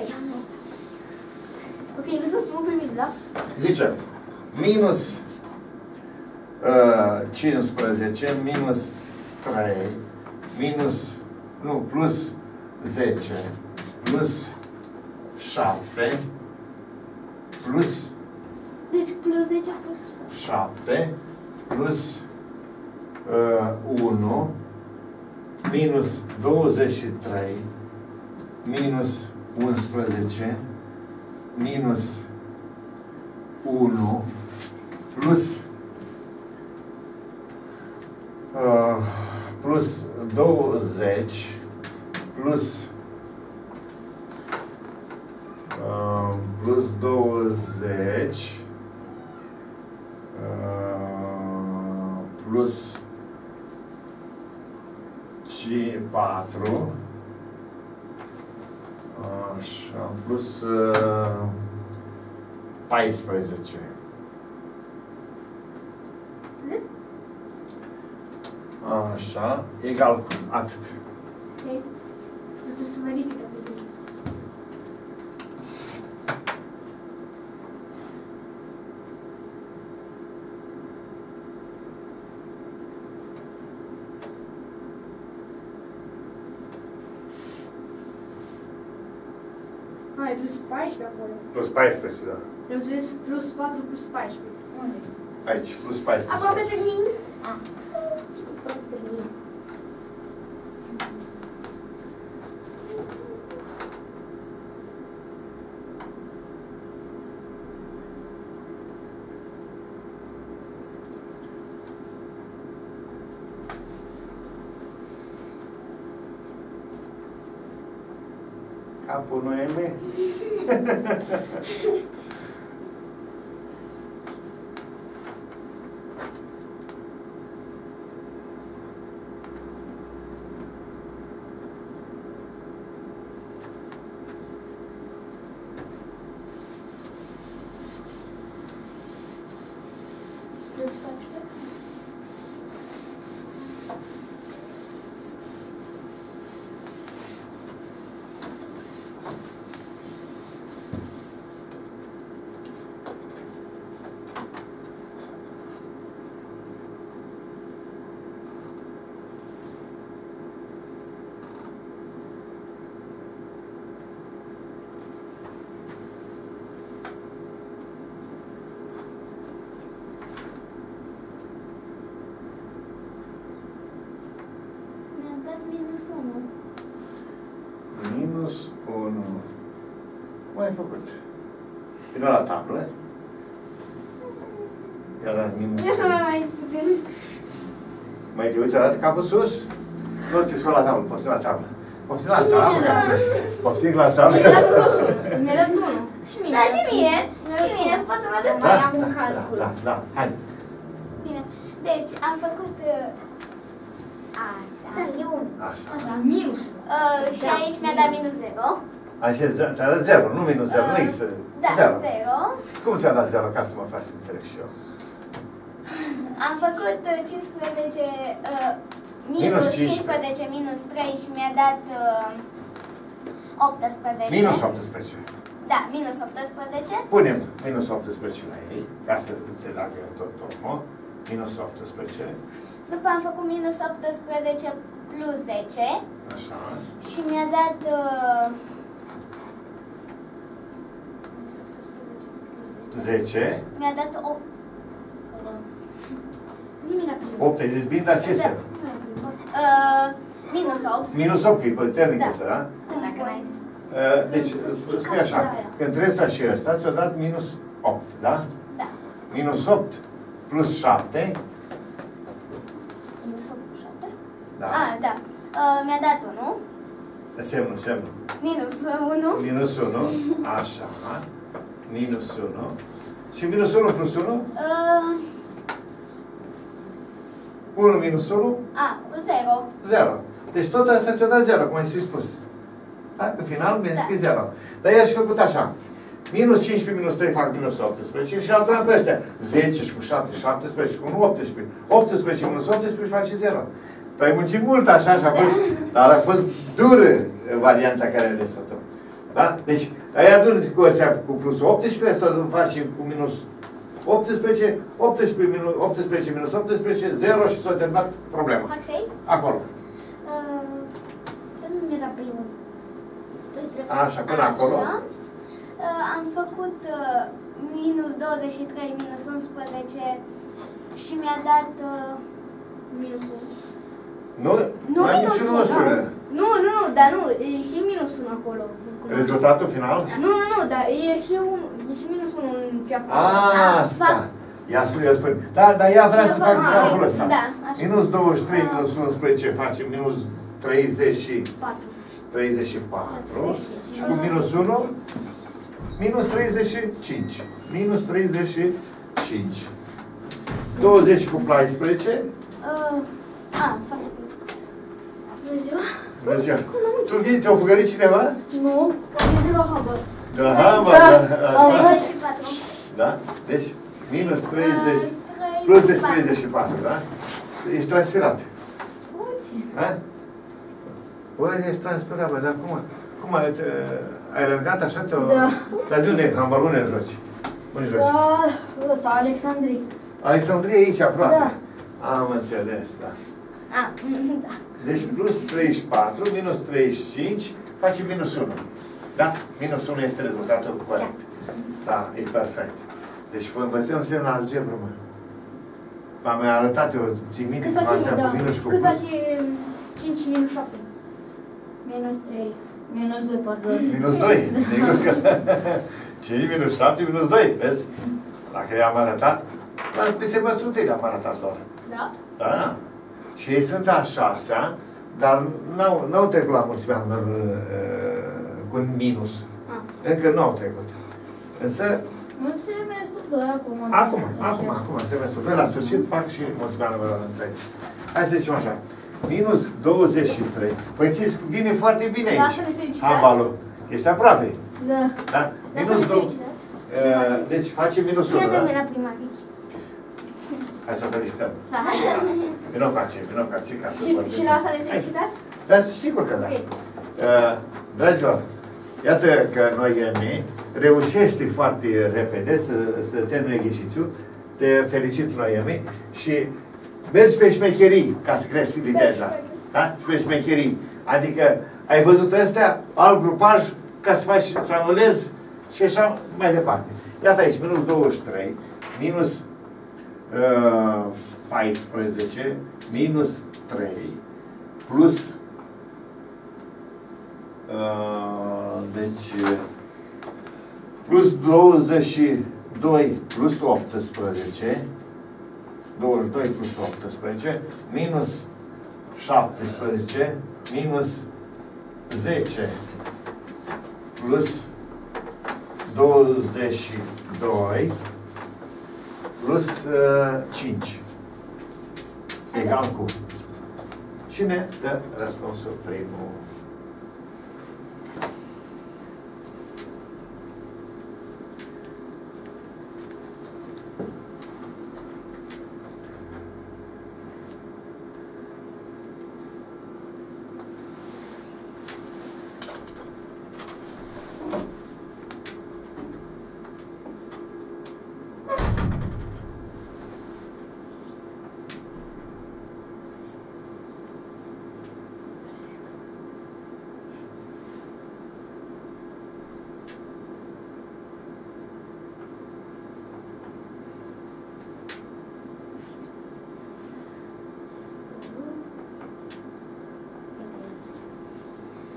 Ok, lăsați mă pe mine, da? Zicem. Minus uh, cincisprezece, minus trei, minus, nu, plus zece, plus șapte, plus Deci plus zece plus... șapte, plus uh, unu, minus douăzeci și trei, minus unsprezece, minus unu, plus uh, plus douăzeci, plus uh, plus douăzeci, uh, plus patru, așa, plus uh, paisprezece. Așa, egal cu atât. Ok. Trebuie să verific atât. Ah, e plus paisprezece acolo. Plus paisprezece, da. Eu am înțeles plus patru plus paisprezece. Unde? Aici, plus paisprezece. Aproape termin. Ah. Aproape termin. Capul Noeme. Plus paisprezece. Mi-a dat minus unu. Minus unu. Cum ai făcut? Vino la tablă. Ia la minus Ia să unu. mai mai puțin. Mai te uiți, arată capul sus? Nu, te scot la tablă, poftim la tablă. Poftim la Și mie, tablă. da. Poftim la tablă. Mi-a dat plus unu. Mi-a dat unu. Și mie. Da, și mie. Și mie. Poți să mă arăt? Mai Da, am un da, calcul. da, da, hai. Bine. Deci, am făcut... Uh, Asta. da, e unu. Așa. Da, minus unu. Uh, și Da, aici mi-a dat minus. minus zero. Așa, ți-a dat zero, nu minus zero, nu există. Da, Zero. zero. Cum ți-a dat zero, ca să mă faci să înțeleg și eu? Am făcut uh, cincisprezece, uh, Minus minus cincisprezece. cincisprezece, minus trei și mi-a dat uh, optsprezece. Minus optsprezece. Da, minus optsprezece. Punem minus optsprezece la ei, ca să înțeleagă tot omul. Minus optsprezece. După am făcut minus optsprezece plus zece. Așa. Și mi-a dat... Uh, zece. Mi-a dat opt. opt, ai zis bine, dar ce se? Uh, minus opt. Minus opt, e puternic Da. ăsta, da? Dacă n-ai zis. Uh, Deci, spune așa, că între ăsta și ăsta ți-a dat minus opt, da? Da. Minus opt plus șapte, Minus opt, șapte? da? Ah, da. Uh, mi-a dat unu. Semnul, semnul. Minus unu. Minus unu, așa, minus unu. Și minus unu plus unu? Uh, unu minus unu, a, zero. zero. Deci tot asta ți-a dat zero, cum ai și spus. Da? În final mi-ai Da. scris zero. Dar i-aș făcut așa. Minus cincisprezece minus trei fac minus optsprezece și adunam pe ăștia. zece și cu șapte, șaptesprezece și cu unu, optsprezece. optsprezece minus optsprezece face zero. Tu ai muncit mult așa și a fost, dar a fost dură varianta care ai ales-o tu. Da? Deci, ai adun cu ăstea cu plus optsprezece, asta faci cu minus optsprezece, optsprezece minus optsprezece, minus optsprezece, zero și s-a terminat problema. Fac și aici? Acolo. Uh, nu mi-a dat primul. Așa, până acolo. Așa. Uh, am făcut uh, minus douăzeci și trei, minus unsprezece și mi-a dat uh, Minus unu. Nu, Nu, nu ai minus niciun unu. măsură. Nu, nu, nu, dar nu, e și minus unu acolo. Rezultatul final? Nu, nu, nu, dar e și, un, e și minus unu în ce a făcut. A, asta. Ia spune, eu spun. Da, dar ea vrea Eu să fac facă mai- calculul ăsta. da, așa. Minus douăzeci și trei, Ah. minus unsprezece face minus treizeci și patru. treizeci și patru. treizeci și cinci. Și cu minus unu, minus treizeci și cinci. Minus treizeci și cinci. douăzeci cu paisprezece. Uh, a, fac. Bună ziua. Bună ziua. Tu vii, te-a fugărit cineva? Nu, e de la Harvard. De la Harvard, Da. așa. treizeci și patru. Da? Deci, minus treizeci, Uh, plus treizeci și deci patru. treizeci și patru, da? Ești transpirat. Puțin. Da? Bă, ești transpirat, bă, dar cum, cum ai, te, ai alergat așa? Te Da. Dar de unde e handbal? Unde joci? Unde joci? Da, ăsta, Alexandrii. Alexandrie aici, aproape. Da. Am înțeles, da. A, da. Deci plus treizeci și patru, minus treizeci și cinci, face minus unu. Da? Minus unu este rezultatul corect. Da, e perfect. Deci vă învățăm semn algebră, mă. V-am mai arătat eu, țin minte, Cât că face, v-ați da, cu minus și cu cât plus. face cinci minus șapte? Minus trei. Minus doi, pardon. Minus doi, sigur că... cinci minus șapte minus doi, vezi? Dacă i-am arătat, dar pe semăstrutei le-am arătat lor. Da? Da. Și ei sunt a șasea, dar n-au, n-au trecut la mulțimea lor uh, cu un minus. Ah. Încă nu au trecut. Însă, În semestru doi acum. acum, acum, acum, semestru. Pe la sfârșit fac și mulțimea lor întreg. Hai să zicem așa. Minus douăzeci și trei. Păi ți vine foarte bine aici. Lasă-ne felicitați. Handbalul. Ești aproape. Da. Da? Minus Lasă-ne doi. felicitați. Uh, deci face minus Cine unu, a da? terminat primarii? Hai să felicităm. Da. Vino cu aici, vino cu aici, ca să Și, vorbim. și la asta ne felicitați? Dar sigur că da. Ok. Uh, dragilor, iată că Noemi reușește foarte repede să, să termine ghișițul. Te felicit, Noemi, și mergi pe șmecherii ca să crești viteza. Da? Și pe șmecherii. Adică ai văzut astea, alt grupaj, ca să faci, să anulezi și așa mai departe. Iată aici, minus douăzeci și trei, minus uh, paisprezece, minus trei, plus uh, deci plus douăzeci și doi plus optsprezece, douăzeci și doi plus optsprezece, minus șaptesprezece, minus zece, plus douăzeci și doi, plus uh, cinci. Egal cu. Cine dă răspunsul primul?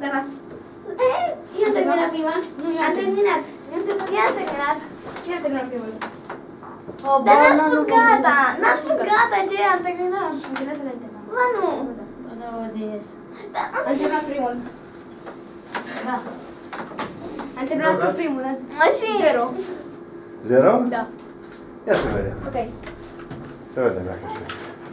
Da, da. Eu am terminat prima. Nu, eu Am am terminat. Eu am terminat. Eu am terminat. Cine a terminat primul? O, Dar n-am banana spus nu gata. vom- N-am spus gata ce am terminat. Am terminat înainte. Ba nu. Ba da, o zis. Dar am Am terminat primul. Da. Am terminat Da, da. primul. da. Mașini. Zero. Zero? Da. Ia să vedem. Ok. Să vedem dacă se.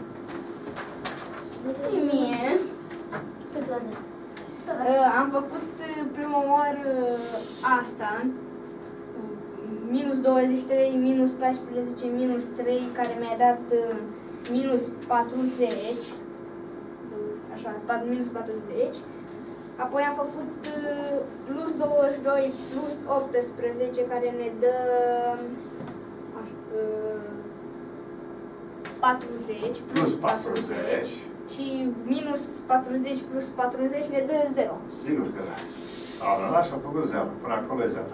Și mie. Câți ani? Uh, am făcut uh, prima oară uh, asta. Minus douăzeci și trei, minus paisprezece, minus trei, care mi-a dat uh, minus patruzeci. Uh, Așa, pa- minus patruzeci. Apoi am făcut uh, plus douăzeci și doi, plus optsprezece, care ne dă așa, uh, patruzeci. Plus patruzeci. Și minus patruzeci plus patruzeci ne dă zero. Sigur că da. A, da, da, și-a făcut zero. Până acolo e zero.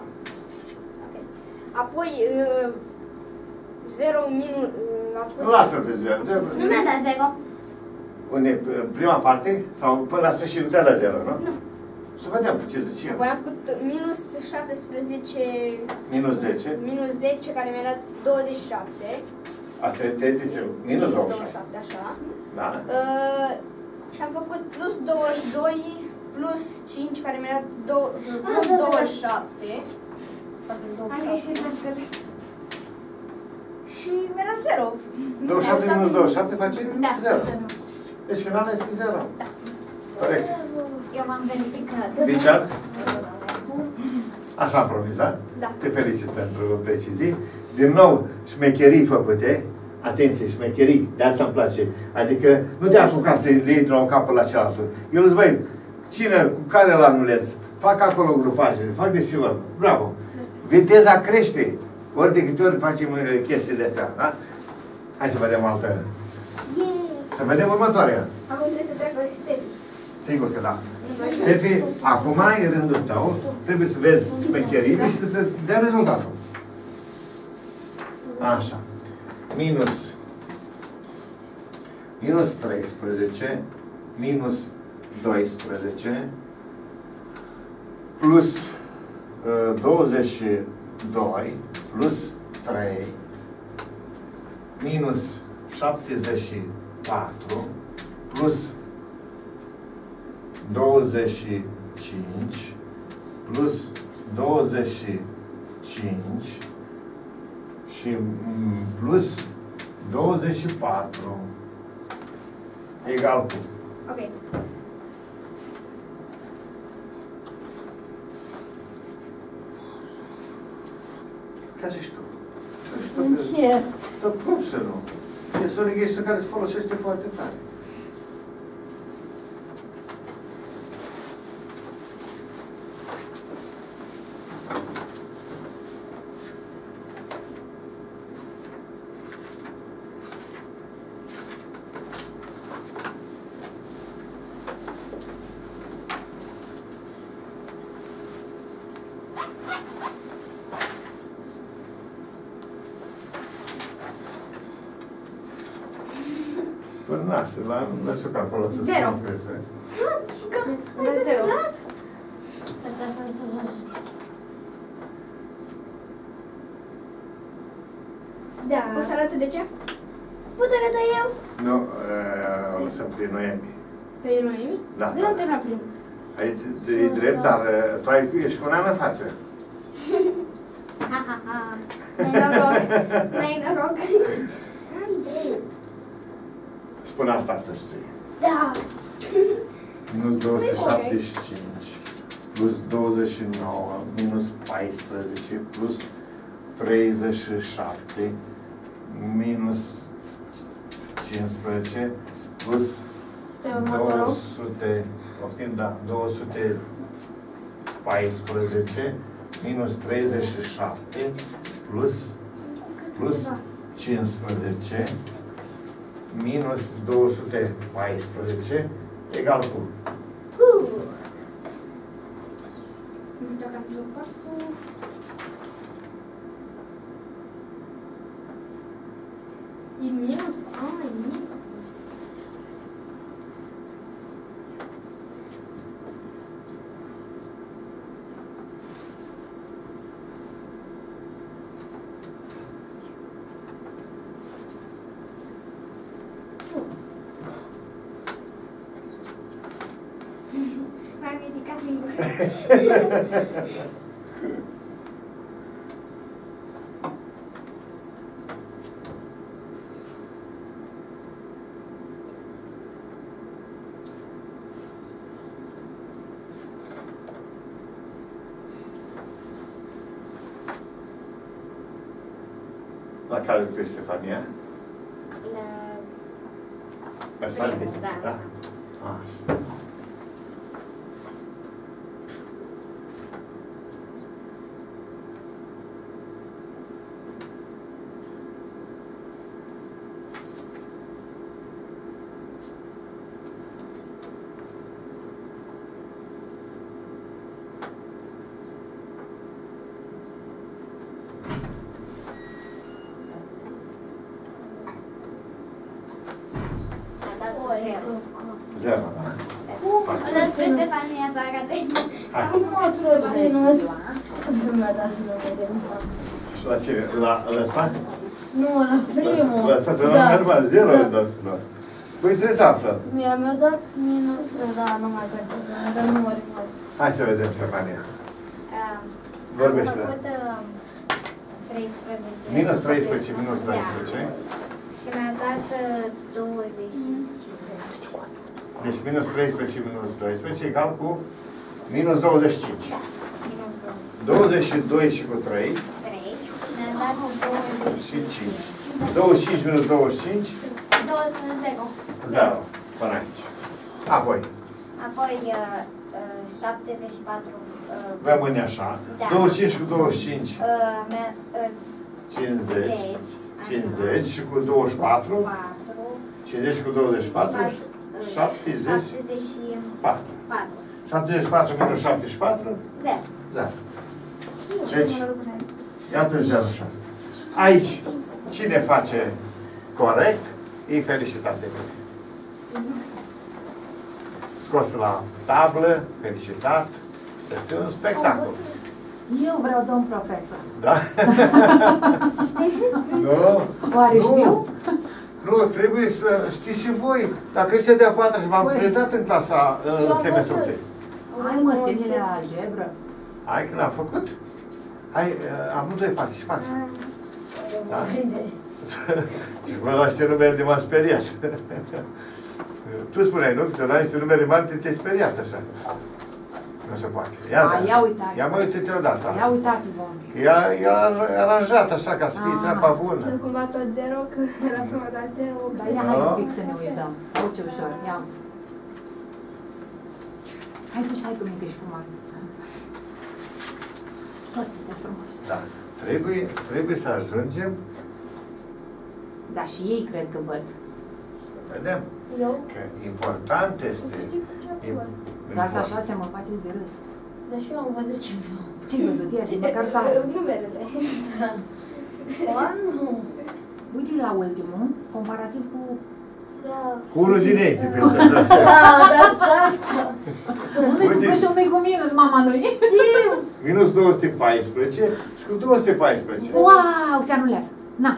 Apoi, uh, zero minus... Uh, am făcut... Lasă pe zero. Nu mi-a dat zero. Unde, prima parte? Sau până la sfârșit nu ți-a dat zero, nu? Nu. Să vedem ce zice el. Apoi am făcut minus șaptesprezece, Minus zece. minus zece, care mi-a dat douăzeci și șapte. Asta te zise minus douăzeci și șapte. așa. Da. Uh, și am făcut plus douăzeci și doi, plus cinci, care mi-a dat dou- plus da, da. douăzeci și șapte. Pardon, Am douăzeci și greșit șapte. la scări. Și mi-a dat zero. douăzeci și șapte minus douăzeci și șapte face Da. zero. Deci finalul este zero. Da. Corect. Eu m-am verificat. Richard? Așa am promis, da? Da. Te felicit pentru precizii. Din nou, șmecherii făcute. Atenție, șmecherii, de asta îmi place. Adică nu te apuca să le iei de la un capăt la cealaltă. Eu îți băi, cine, cu care îl anulez? Fac acolo grupajele, fac despre vorbă. Bravo! Viteza crește. Ori de câte ori facem uh, chestiile astea, da? Hai să vedem altă. Să vedem următoarea. Acum trebuie să treacă Ștefi. Sigur că da. Ștefi, acum e rândul tău, trebuie să vezi șmecherile și să se dea rezultatul. Așa. Minus. Minus treisprezece, minus doisprezece, plus uh, douăzeci și doi, plus trei, minus șaptezeci și patru, plus douăzeci și cinci, plus douăzeci și cinci și mm, plus douăzeci și patru egal cu. Ok. Ca zici tu. Ca zici tu. Ce? Dar cum să nu? Este o registră care se folosește foarte tare. Până nasă, la năsuc acolo să Zero. spun că este. Da, zero. Da. Poți să arăt de ce? Pot arăta eu? Nu, uh, o lăsăm pe noiembrie. Pe Noemi? Da, Eu da. am terminat primul. Ai, e drept, dar uh, tu ai, ești cu un an în față. Ha, ha, ha. N-ai noroc. N-ai noroc. Spune alta tăi. Da. Minus două sute șaptezeci și cinci, plus douăzeci și nouă, minus paisprezece, plus treizeci și șapte, minus cincisprezece, plus Stai următorul. două sute, oftim, da, două sute paisprezece, minus treizeci și șapte, plus, plus cincisprezece, minus două sute paisprezece, egal cu. Dacă am ținut pasul... E minus? Ah, e minus. singur. La care lucrezi, Stefania? La Asta primul, este? da. Da? Așa. Zero, da? Lăs pe Ștefania să arate. Hai. Cum o să obținut? Nu mi-a dat numele. Și la ce? La la ăsta? Nu, la primul. La ăsta, la normal, zero ai dat. Păi trebuie să aflăm. Mi-a mi-a dat minus... Da, nu mai cred. Mi-a dat numări mari. Hai să vedem, Stefania. Um, Vorbește. Am făcut um, treisprezece. Minus treisprezece, minus treisprezece. Și mi-a dat uh, douăzeci și cinci. Deci minus treisprezece, minus doisprezece egal cu minus douăzeci și cinci. Minus douăzeci și doi și cu trei. trei. Mi-a dat douăzeci Și cinci. douăzeci și cinci minus douăzeci și cinci. Zero. Zero. Până aici. Apoi. Apoi uh, uh, șaptezeci și patru. Uh, Rămâne așa. Da. douăzeci și cinci cu douăzeci și cinci. uh, mi-a, uh, cincizeci. zece. cincizeci și cu douăzeci și patru. patru. cincizeci cu douăzeci și patru. șaptezeci și patru. șaptezeci și patru minus șaptezeci și patru. Zero. Da. Deci, iată zero și asta. Aici, cine face corect, e felicitat de mine. Scos la tablă, felicitat. Este un spectacol. Eu vreau domn profesor. Da? Nu? Oare Nu. știu? Nu, trebuie să știți și voi. Dacă ăștia de-a patra și v-am Păi. predat în clasa în semestrul de. Hai mă, semnele la algebră. Hai că l-am făcut. Hai, uh, amândoi participați. Da? Și vă la niște numere de m-am speriat. Tu spuneai, nu? Că la niște numere mari te-ai speriat așa. Nu se poate. Ia, A, da. ia uitați. Ia mă uite-te odată. Ia uitați-vă. Ea e aranjat așa ca să fie Ah. treaba bună. Sunt cumva tot zero, că la prima dat zero. Dar ia hai un pic să ne uităm. Au ce ușor, ia. Hai tu și hai cu mine că ești frumoasă. Toți sunteți frumoși. Da. Trebuie, trebuie să ajungem, Dar și ei cred că văd. să vedem, Eu? că important este... Dar asta așa se mă faceți de râs. Dar și eu am văzut ceva. Ce-ai văzut? Ia zi, măcar tare. Numerele. Ba, nu. Uite la ultimul, comparativ cu... Da. Cu unul din ei, de pe ăsta. Da, da, da. Unde cu Uite. plus și unde cu minus, mama lui? Minus două sute paisprezece și cu două sute paisprezece. Wow, se anulează. Na.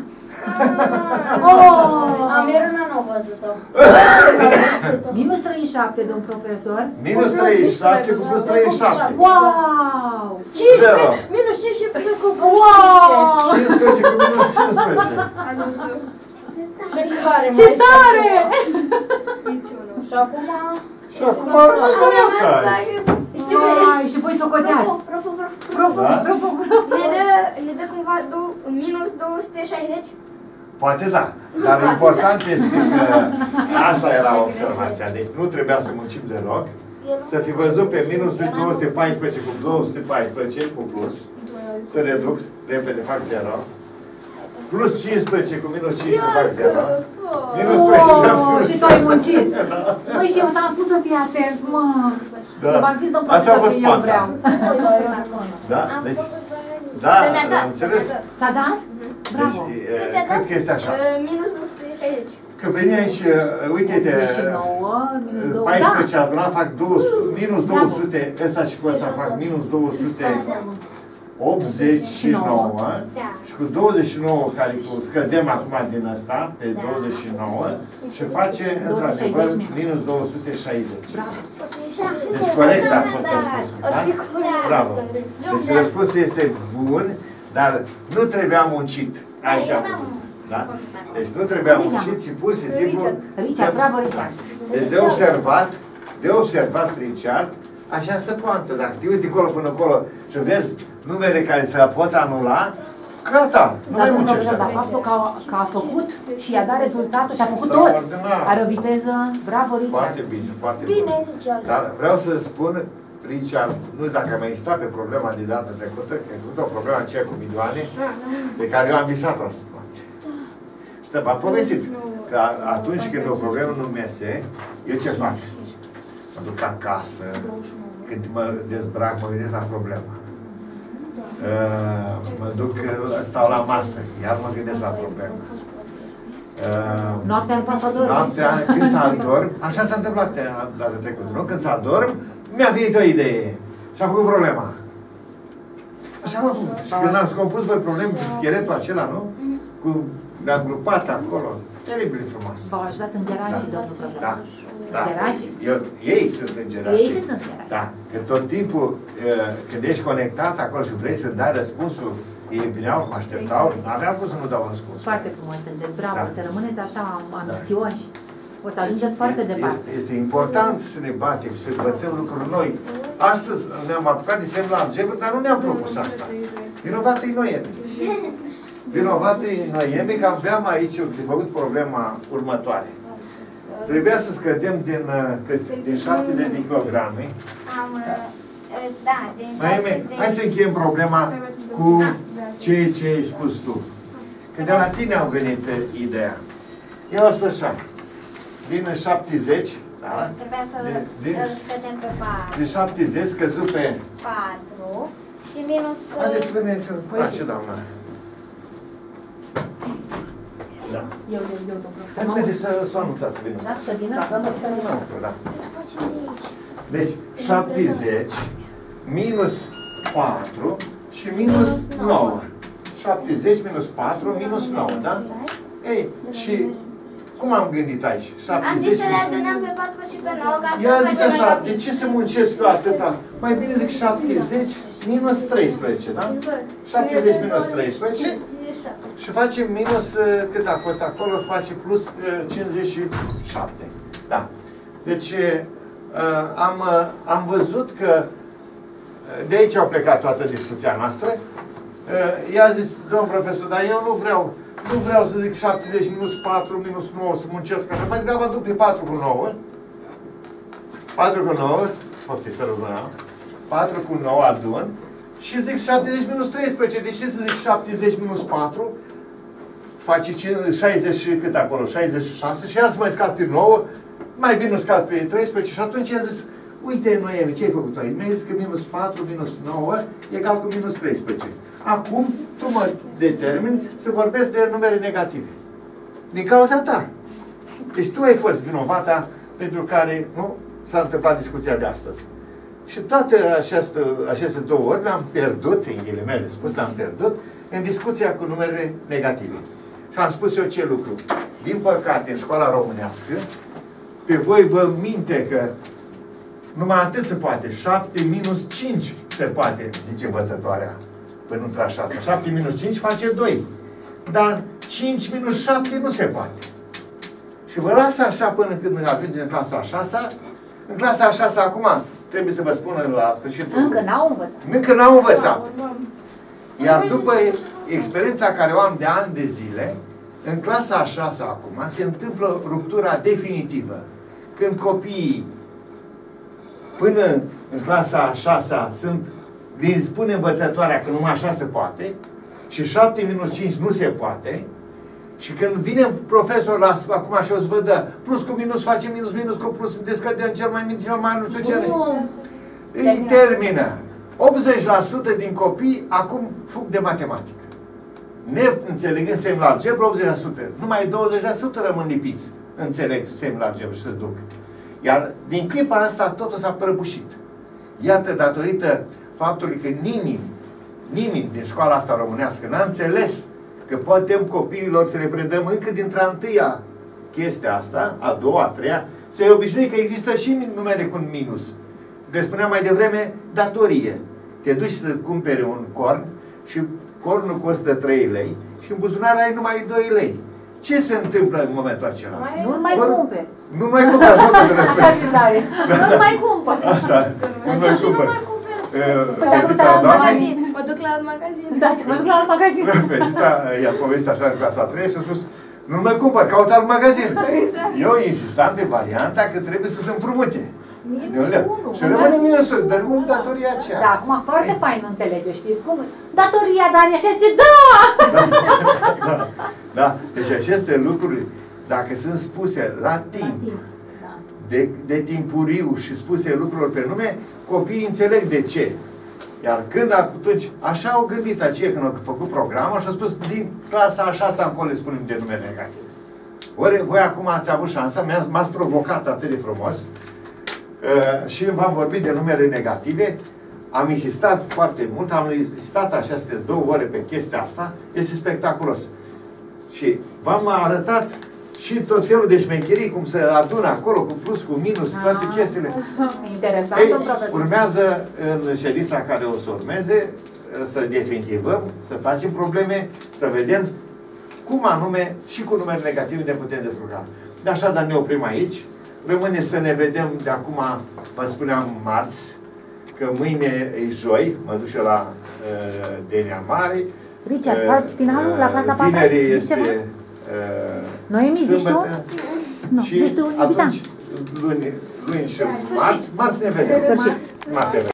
Oh! Am Miruna n-a văzut-o. Minus treizeci și șapte, domn profesor. Minus treizeci și șapte cu plus treizeci și șapte. Wow! Zero. Minus cincisprezece cu Wow! cincisprezece cu minus cincisprezece. Anunțul. Și care Ce mai tare! Niciunul. Și acum... Și acum, cum e asta? Știu Vai, și voi socoteați. Profu, profu, profu. Profu, Da? profu, profu. Ne dă, ne dă cumva du- minus două sute șaizeci? Poate da, dar important este că asta era observația. Deci nu trebuia să muncim deloc. Să fi văzut pe minus două sute paisprezece cu două sute paisprezece cu plus. Să reduc, repede fac zero. Plus cincisprezece cu minus cinci cu fac zero. Minus treizeci și șapte. Oh, și tu ai muncit. Măi, și eu ți-am spus să fii atent, mă. Da. V-am zis, domn Asta a profesor, fost că eu panta. vreau. Da? Am Deci, făcut doar da, Dar mi-a dat, am înțeles. mi-a dat. Ți-a dat? Deci, Bravo. e, cred că este așa. Uh, minus două sute șaizeci. Că veni aici, uh, uite-te, optzeci și nouă, minus două, paisprezece adunat fac două sute, minus Bravo. două sute, ăsta și cu ăsta fac minus două sute optzeci și nouă Da. și cu douăzeci și nouă care cu scădem acum din asta pe Da. douăzeci și nouă și face într-adevăr minus două sute șaizeci. Deci corect a fost răspunsul, da? Bravo. Deci răspunsul este bun, dar nu trebuia muncit. Așa am văzut. Da? Deci nu trebuia muncit, ci pur și simplu... Richard, bravo, Richard. Deci de observat, de observat, Richard, așa stă poantă. Dacă te uiți de acolo până acolo și vezi numere care se pot anula, gata, nu mai muncești. Dar faptul că a, că a făcut și i-a dat rezultatul și a făcut tot, are o viteză, bravo, Richard. Foarte bine, foarte bine. Bine, Richard. Dar vreau să spun, Richard, nu știu dacă am mai stat pe problema de data trecută, că ai făcut o problemă aceea cu milioane, pe care eu am visat asta. Și v-am povestit că atunci când o problemă nu mese, eu ce fac? Mă duc acasă, când mă dezbrac, mă gândesc la problemă. Uh, mă duc, stau la masă, iar mă gândesc la problemă. Uh, Noaptea nu poate să adorm. Noaptea, când s-a adorm, așa s-a întâmplat data trecută, nu? Când s-a adorm, mi-a venit o idee și am făcut problema. Așa am făcut. Și când am compus voi probleme cu scheletul acela, nu? Cu le-am grupat acolo. Teribil frumos. V-au ajutat îngerașii, domnul profesor. Da. Da. Îngerașii? Eu, ei sunt îngerașii. Ei sunt îngerașii. Da. Că tot timpul, când ești conectat acolo și vrei să dai răspunsul, ei vineau, mă așteptau, nu aveam cum să nu dau răspuns. Foarte frumos sunteți, bravo, Da. să rămâneți așa ambițioși. O să ajungeți foarte departe. Este, este important să ne batem, să învățăm lucruri noi. Astăzi ne-am apucat de semn la algebră, dar nu ne-am propus asta. Vinovată e noiembrie. Vinovată e noiembrie, că aveam aici de făcut problema următoare. Trebuia să scădem din, din șaptezeci de kilograme. Am, da, din Mai, hai să încheiem problema cu ceea ce ai spus tu. Că de la tine a venit ideea. Eu am spus așa. Din șaptezeci, da? Trebuia să Din- îl din- scădem pe patru. Din șaptezeci scăzut pe... patru și minus... Haideți să vedem ce face, doamna. Da. Eu, eu, eu, domnul profesor. Hai Mă mergeți să, să o anunțați, să vină. Da, să vină? Da, da, da, da, da, da. Să facem de aici. Deci, șaptezeci minus patru și minus nouă. șaptezeci minus patru minus nouă, da? Ei, și cum am gândit aici? Am zis să le minus... adunăm pe patru și pe nouă ca să Ia nu zice facem așa, mai de ce să muncesc eu atâta? Mai bine zic șaptezeci minus treisprezece, da? șaptezeci minus treisprezece și facem minus, uh, cât a fost acolo, face plus uh, cincizeci și șapte. Da. Deci, uh, am, uh, am văzut că uh, de aici au plecat toată discuția noastră. Uh, i-a zis, domn profesor, dar eu nu vreau, nu vreau să zic șaptezeci minus patru minus nouă, să muncesc așa. Mai degrabă aduc pe patru cu nouă. patru cu nouă, poftiți să rămână. patru cu nouă adun. Și zic șaptezeci minus treisprezece. De ce să zic șaptezeci minus patru? Face șaizeci și cât acolo? șaizeci și șase. Și iar să mai scad pe nouă. Mai bine scad pe treisprezece. Și atunci i-am zis, uite, Noemi, ce ai făcut aici? Mi-ai zis că minus patru minus nouă e egal cu minus treisprezece. Acum tu mă determini să vorbesc de numere negative. Din cauza ta. Deci tu ai fost vinovata pentru care nu s-a întâmplat discuția de astăzi. Și toate aceste, aceste două ori le-am pierdut, în ghilimele spus, le-am pierdut, în discuția cu numerele negative. Și am spus eu ce lucru. Din păcate, în școala românească, pe voi vă minte că numai atât se poate. șapte minus cinci se poate, zice învățătoarea, până între a șasea. șapte minus cinci face doi. Dar cinci minus șapte nu se poate. Și vă las așa până când ajungeți în clasa a șasea. În clasa a șasea, acum, trebuie să vă spun la sfârșitul... Încă n-au învățat. Încă n-au învățat. Iar după experiența care o am de ani de zile, în clasa a șasea acum se întâmplă ruptura definitivă. Când copiii până în clasa a șasea sunt, din spune învățătoarea că numai așa se poate, și șapte minus cinci nu se poate, și când vine profesor la, acum și o să vă dă plus cu minus face minus, minus cu plus, descădem cel mai mic, cel mai nu știu ce. Îi termină. optzeci la sută din copii acum fug de matematică. Neînțelegând semnul algebră, optzeci la sută. Numai douăzeci la sută rămân lipiți. Înțeleg semnul algebră și se duc. Iar din clipa asta totul s-a prăbușit. Iată, datorită faptului că nimeni nimeni din școala asta românească n-a înțeles că putem copiilor să le predăm încă dintre a întâia chestia asta, a doua, a treia, să-i obișnui că există și numere cu un minus. Deci spuneam mai devreme, datorie. Te duci să cumperi un corn și cornul costă trei lei și în buzunar ai numai doi lei. Ce se întâmplă în momentul acela? Nu mai cumperi. Nu mai cumperi, așa că te Așa și tare. Nu mai cumpăr. Așa, nu mai cumperi. Păi dacă Fetița duc la doamnei, Magazin. Mă duc la alt magazin. Da, mă duc la alt magazin. fetița i-a povestit așa în clasa a treia și a spus, nu mai cumpăr, caut alt magazin. Eu insistam pe varianta că trebuie să se împrumute. Minus unu. Și rămâne minusul, dar rămâne datoria aceea. Da, acum foarte fain nu înțelege, știți cum? Datoria, Dani, așa zice, da! Da, da, da. Deci aceste lucruri, dacă sunt spuse la timp, de, de timpuriu și spuse lucrurilor pe nume, copiii înțeleg de ce. Iar când atunci, așa au gândit aceia când au făcut programul și au spus, din clasa a șasea încolo le spunem de nume negative. Ori voi acum ați avut șansa, m-ați provocat atât de frumos uh, și v-am vorbit de numere negative. Am insistat foarte mult, am insistat aceste două ore pe chestia asta, este spectaculos. Și v-am arătat și tot felul de șmecherii, cum se adună acolo, cu plus, cu minus, toate chestiile. Interesant. Ei, urmează în ședința care o să urmeze, să definitivăm, să facem probleme, să vedem cum anume și cu numere negative ne putem descurca. De așa, dar ne oprim aici. Rămâne să ne vedem de acum, vă spuneam, marți, că mâine e joi, mă duc și eu la uh, Denia Mare. Richard, faci finalul la clasa patru? Vinerii este uh, Noemi, zici tu? Nu, și zici tu, atunci, luni, luni și marți, marți ne vedem. Sfârșit. Marți ne vedem.